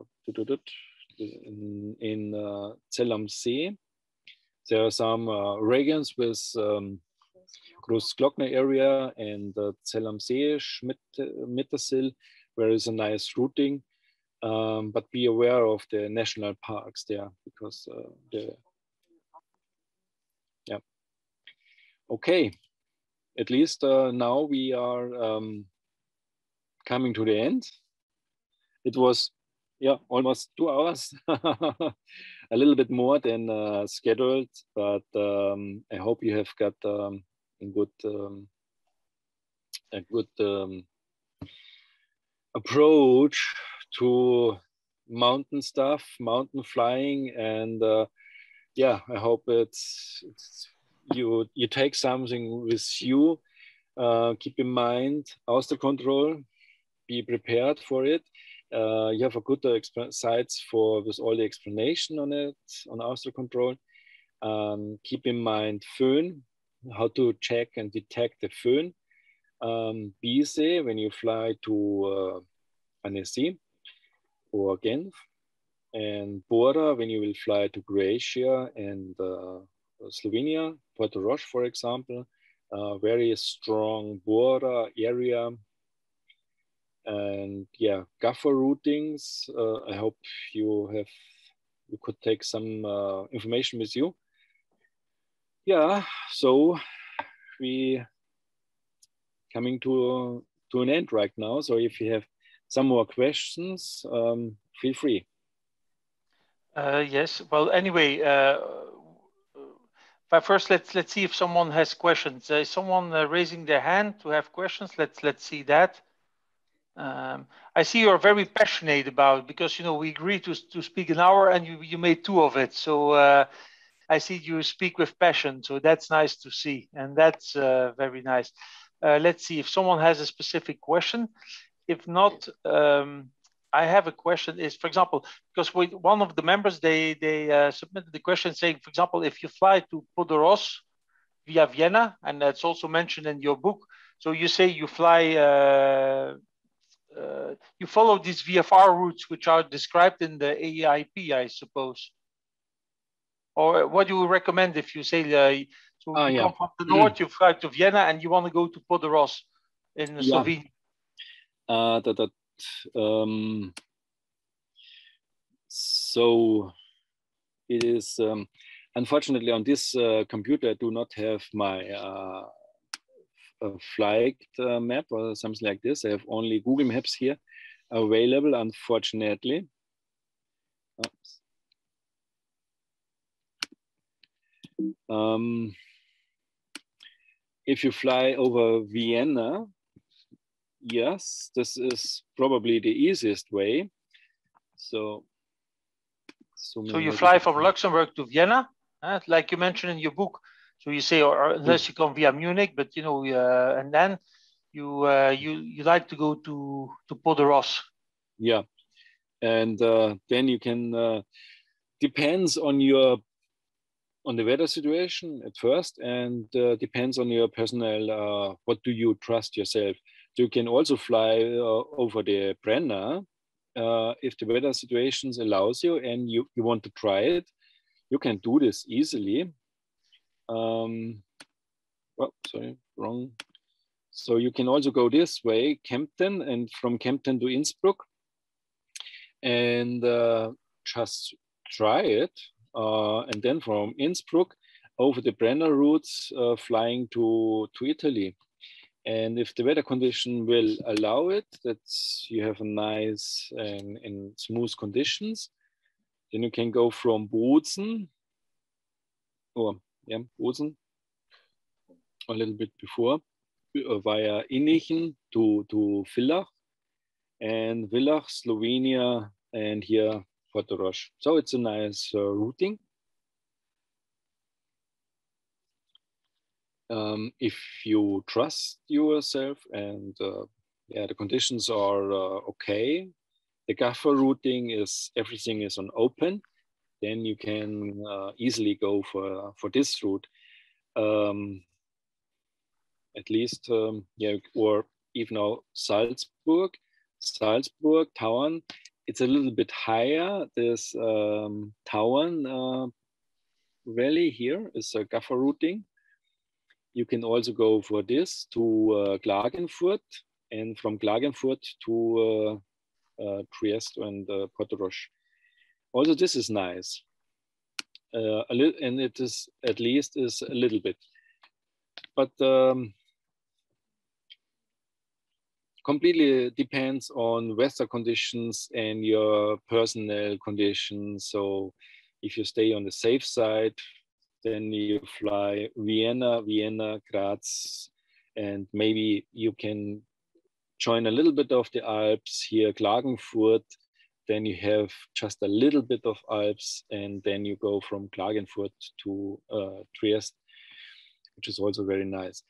in Zell am See, there are some regions with Großglockner area and Zell am See, Mittersill, where is a nice routing. But be aware of the national parks there because okay, at least now we are coming to the end. It was almost 2 hours, a little bit more than scheduled, but I hope you have got a good approach to mountain stuff, mountain flying, and I hope it's you take something with you. Keep in mind Auster control, be prepared for it. You have a good sites with all the explanation on it on Auster control. Keep in mind Föhn, how to check and detect the Föhn. Bise when you fly to Annecy or Genf, and Bora when you will fly to Croatia and Slovenia, Porto Roche, for example. Very strong Bora area. And gaffer routings. I hope you could take some information with you. So we coming to an end right now. So if you have some more questions, feel free. Yes. Well, anyway, but first let's see if someone has questions. Is someone raising their hand to have questions? Let's see that. I see you're very passionate about, because we agreed to speak an hour and you made 2 of it. So I see you speak with passion. So that's nice to see, and that's very nice. Let's see if someone has a specific question. If not, I have a question. Is, for example, because one of the members they submitted the question saying, for example, if you fly to Poderos via Vienna, and that's also mentioned in your book. So you say you fly. You follow these VFR routes which are described in the AEIP, I suppose. Or what do you recommend if you say you come from the north, you fly to Vienna, and you want to go to Poderos in Slovenia? So it is, unfortunately on this computer, I do not have my flight map or something like this. I have only Google Maps here available, unfortunately. Oops. If you fly over Vienna, yes, this is probably the easiest way. So you fly from Luxembourg to Vienna, like you mentioned in your book. So you say, or unless you come via Munich, but you know, and then you like to go to Poderos. Yeah, and then you can depends on the weather situation at first, and depends on your personnel. What do you trust yourself? So you can also fly over the Brenner if the weather situations allows you and you want to try it. You can do this easily. Oh, sorry, wrong. So you can also go this way, Kempten, and from Kempten to Innsbruck, and just try it. And then from Innsbruck over the Brenner routes, flying to Italy. And if the weather condition will allow it, that you have a nice and smooth conditions, then you can go from Bozen, Bozen, a little bit before, via Innichen to Villach, and Villach, Slovenia, and here Portorož. So it's a nice routing. If you trust yourself and the conditions are okay, the gaffer routing is everything is on open, then you can easily go for this route. At least, or even now Salzburg, Tauern. It's a little bit higher. This Tauern valley here is a gaffer routing. You can also go for this to Klagenfurt, and from Klagenfurt to Trieste and Portorož. Also, this is nice. A little, and it is at least is a little bit, but completely depends on weather conditions and your personnel conditions. So, if you stay on the safe side, then you fly Vienna, Graz, and maybe you can join a little bit of the Alps here, Klagenfurt. Then you have just a little bit of Alps, and then you go from Klagenfurt to Trieste, which is also very nice.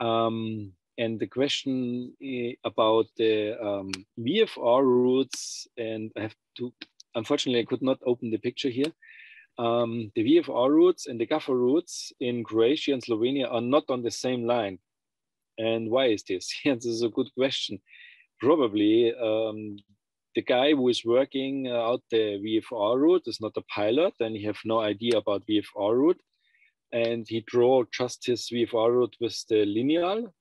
And the question about the VFR routes, and I have to, unfortunately, I could not open the picture here. The VFR routes and the gaffer routes in Croatia and Slovenia are not on the same line. And why is this? Yeah, this is a good question. Probably the guy who is working out the VFR route is not a pilot, and he have no idea about VFR route. And he draw just his VFR route with the lineal.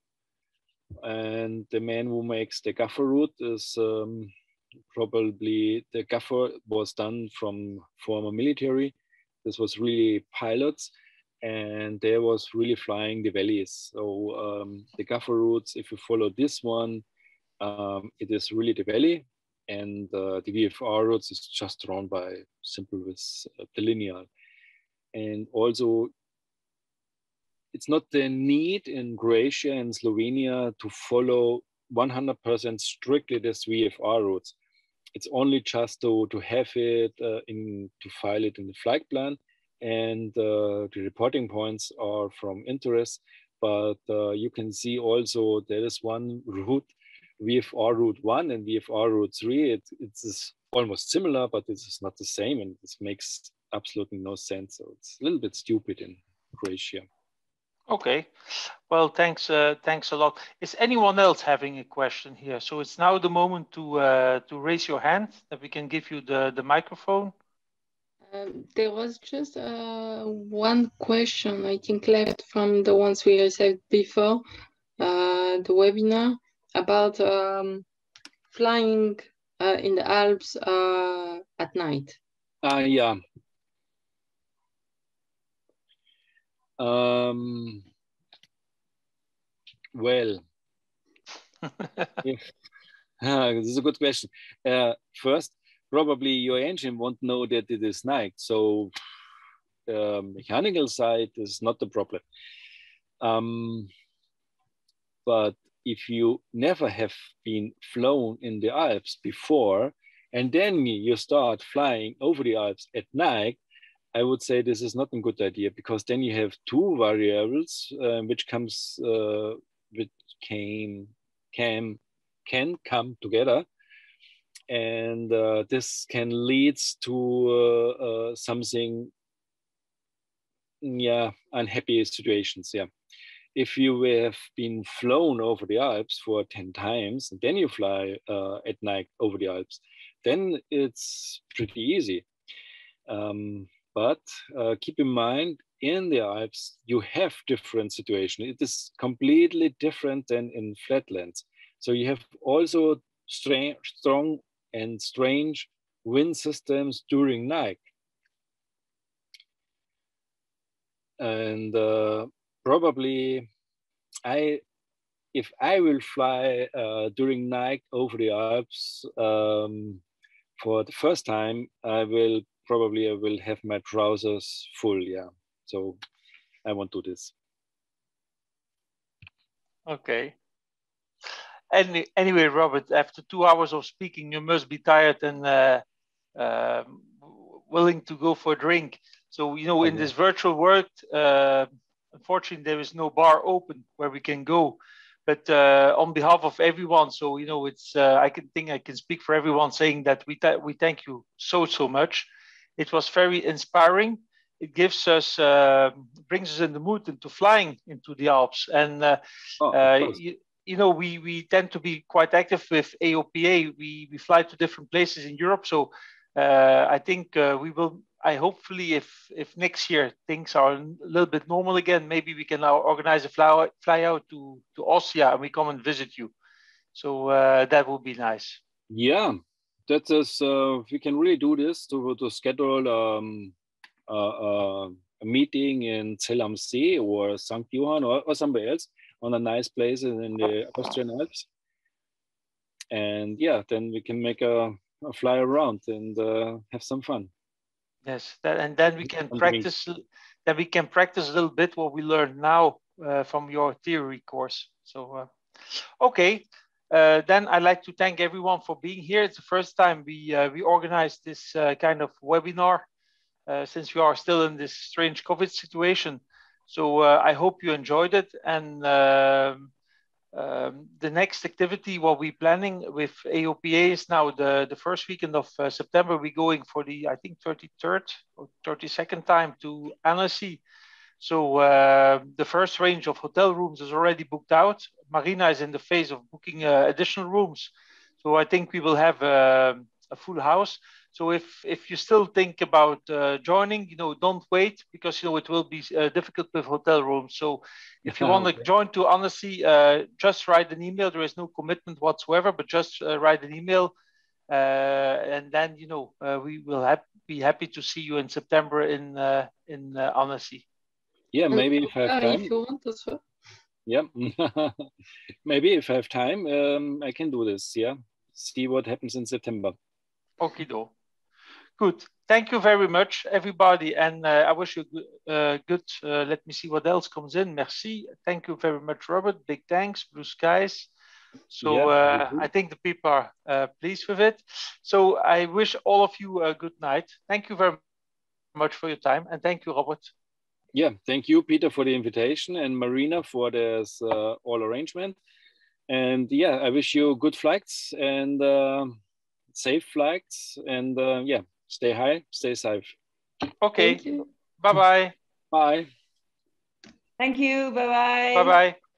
And the man who makes the gaffer route is probably, the gaffer was done from former military. This was really pilots, and they was really flying the valleys. So the gaffer routes, if you follow this one, it is really the valley, and the VFR routes is just drawn by simple with the lineal. And also, it's not the need in Croatia and Slovenia to follow 100% strictly this VFR routes. It's only just to have it to file it in the flight plan, and the reporting points are from interest. But you can see also there is one route, VFR route 1 and VFR route 3. It's almost similar, but it is not the same, and this makes absolutely no sense. So it's a little bit stupid in Croatia. Okay, well, thanks a lot. Is anyone else having a question here? So it's now the moment to raise your hand, that we can give you the microphone. There was just one question, I think, left from the ones we received before the webinar about flying in the Alps at night? Yeah. Well, this is a good question. First, probably your engine won't know that it is night, so mechanical side is not the problem. But if you never have been flown in the Alps before, and then you start flying over the Alps at night, I would say this is not a good idea, because then you have two variables which can come together, and this can lead to something, unhappy situations. If you have been flown over the Alps for 10 times and then you fly at night over the Alps, then it's pretty easy. But keep in mind, in the Alps, you have different situations. It is completely different than in flatlands. So you have also strong and strange wind systems during night. And probably if I will fly during night over the Alps for the first time, I will have my trousers full. So I won't do this. Okay. Anyway, Robert, after 2 hours of speaking, you must be tired and willing to go for a drink. So, in this virtual world, unfortunately, there is no bar open where we can go. But on behalf of everyone, so it's I can speak for everyone saying that we thank you so much. It was very inspiring. It gives us brings us in the mood into flying into the Alps, and we tend to be quite active with AOPA. We fly to different places in Europe, so I think we will. Hopefully, if next year things are a little bit normal again, maybe we can now organize a fly out to Austria and we come and visit you. So that would be nice. Yeah, that is. We can really do this to schedule a meeting in Zell am See or St. Johann or somewhere else on a nice place in the Austrian Alps. And then we can make a fly around and have some fun. Yes, and then we can practice. Then we can practice a little bit what we learned now from your theory course. So, okay. Then I'd like to thank everyone for being here. It's the first time we organized this kind of webinar since we are still in this strange COVID situation. So I hope you enjoyed it. And the next activity, what we're planning with AOPA is now the first weekend of September. We're going for the, I think, 33rd or 32nd time to Annecy. So the first range of hotel rooms is already booked out. Marina is in the phase of booking additional rooms. So I think we will have a full house. So if you still think about joining, don't wait, because it will be difficult with hotel rooms. So if you want to join to Annecy, just write an email. There is no commitment whatsoever, but just write an email, and then we will be happy to see you in September in Annecy. Yeah, maybe if I have time. If you want as well. Yeah, maybe if I have time, I can do this. Yeah, see what happens in September. Okido. Good. Thank you very much, everybody. And I wish you good. Let me see what else comes in. Merci. Thank you very much, Robert. Big thanks. Blue skies. So I think the people are pleased with it. So I wish all of you a good night. Thank you very much for your time. And thank you, Robert. Yeah, thank you, Peter, for the invitation, and Marina for this all arrangement. And yeah, I wish you good flights and safe flights, and stay high, stay safe. Okay. Bye-bye. Bye. Thank you. Bye-bye. Bye-bye.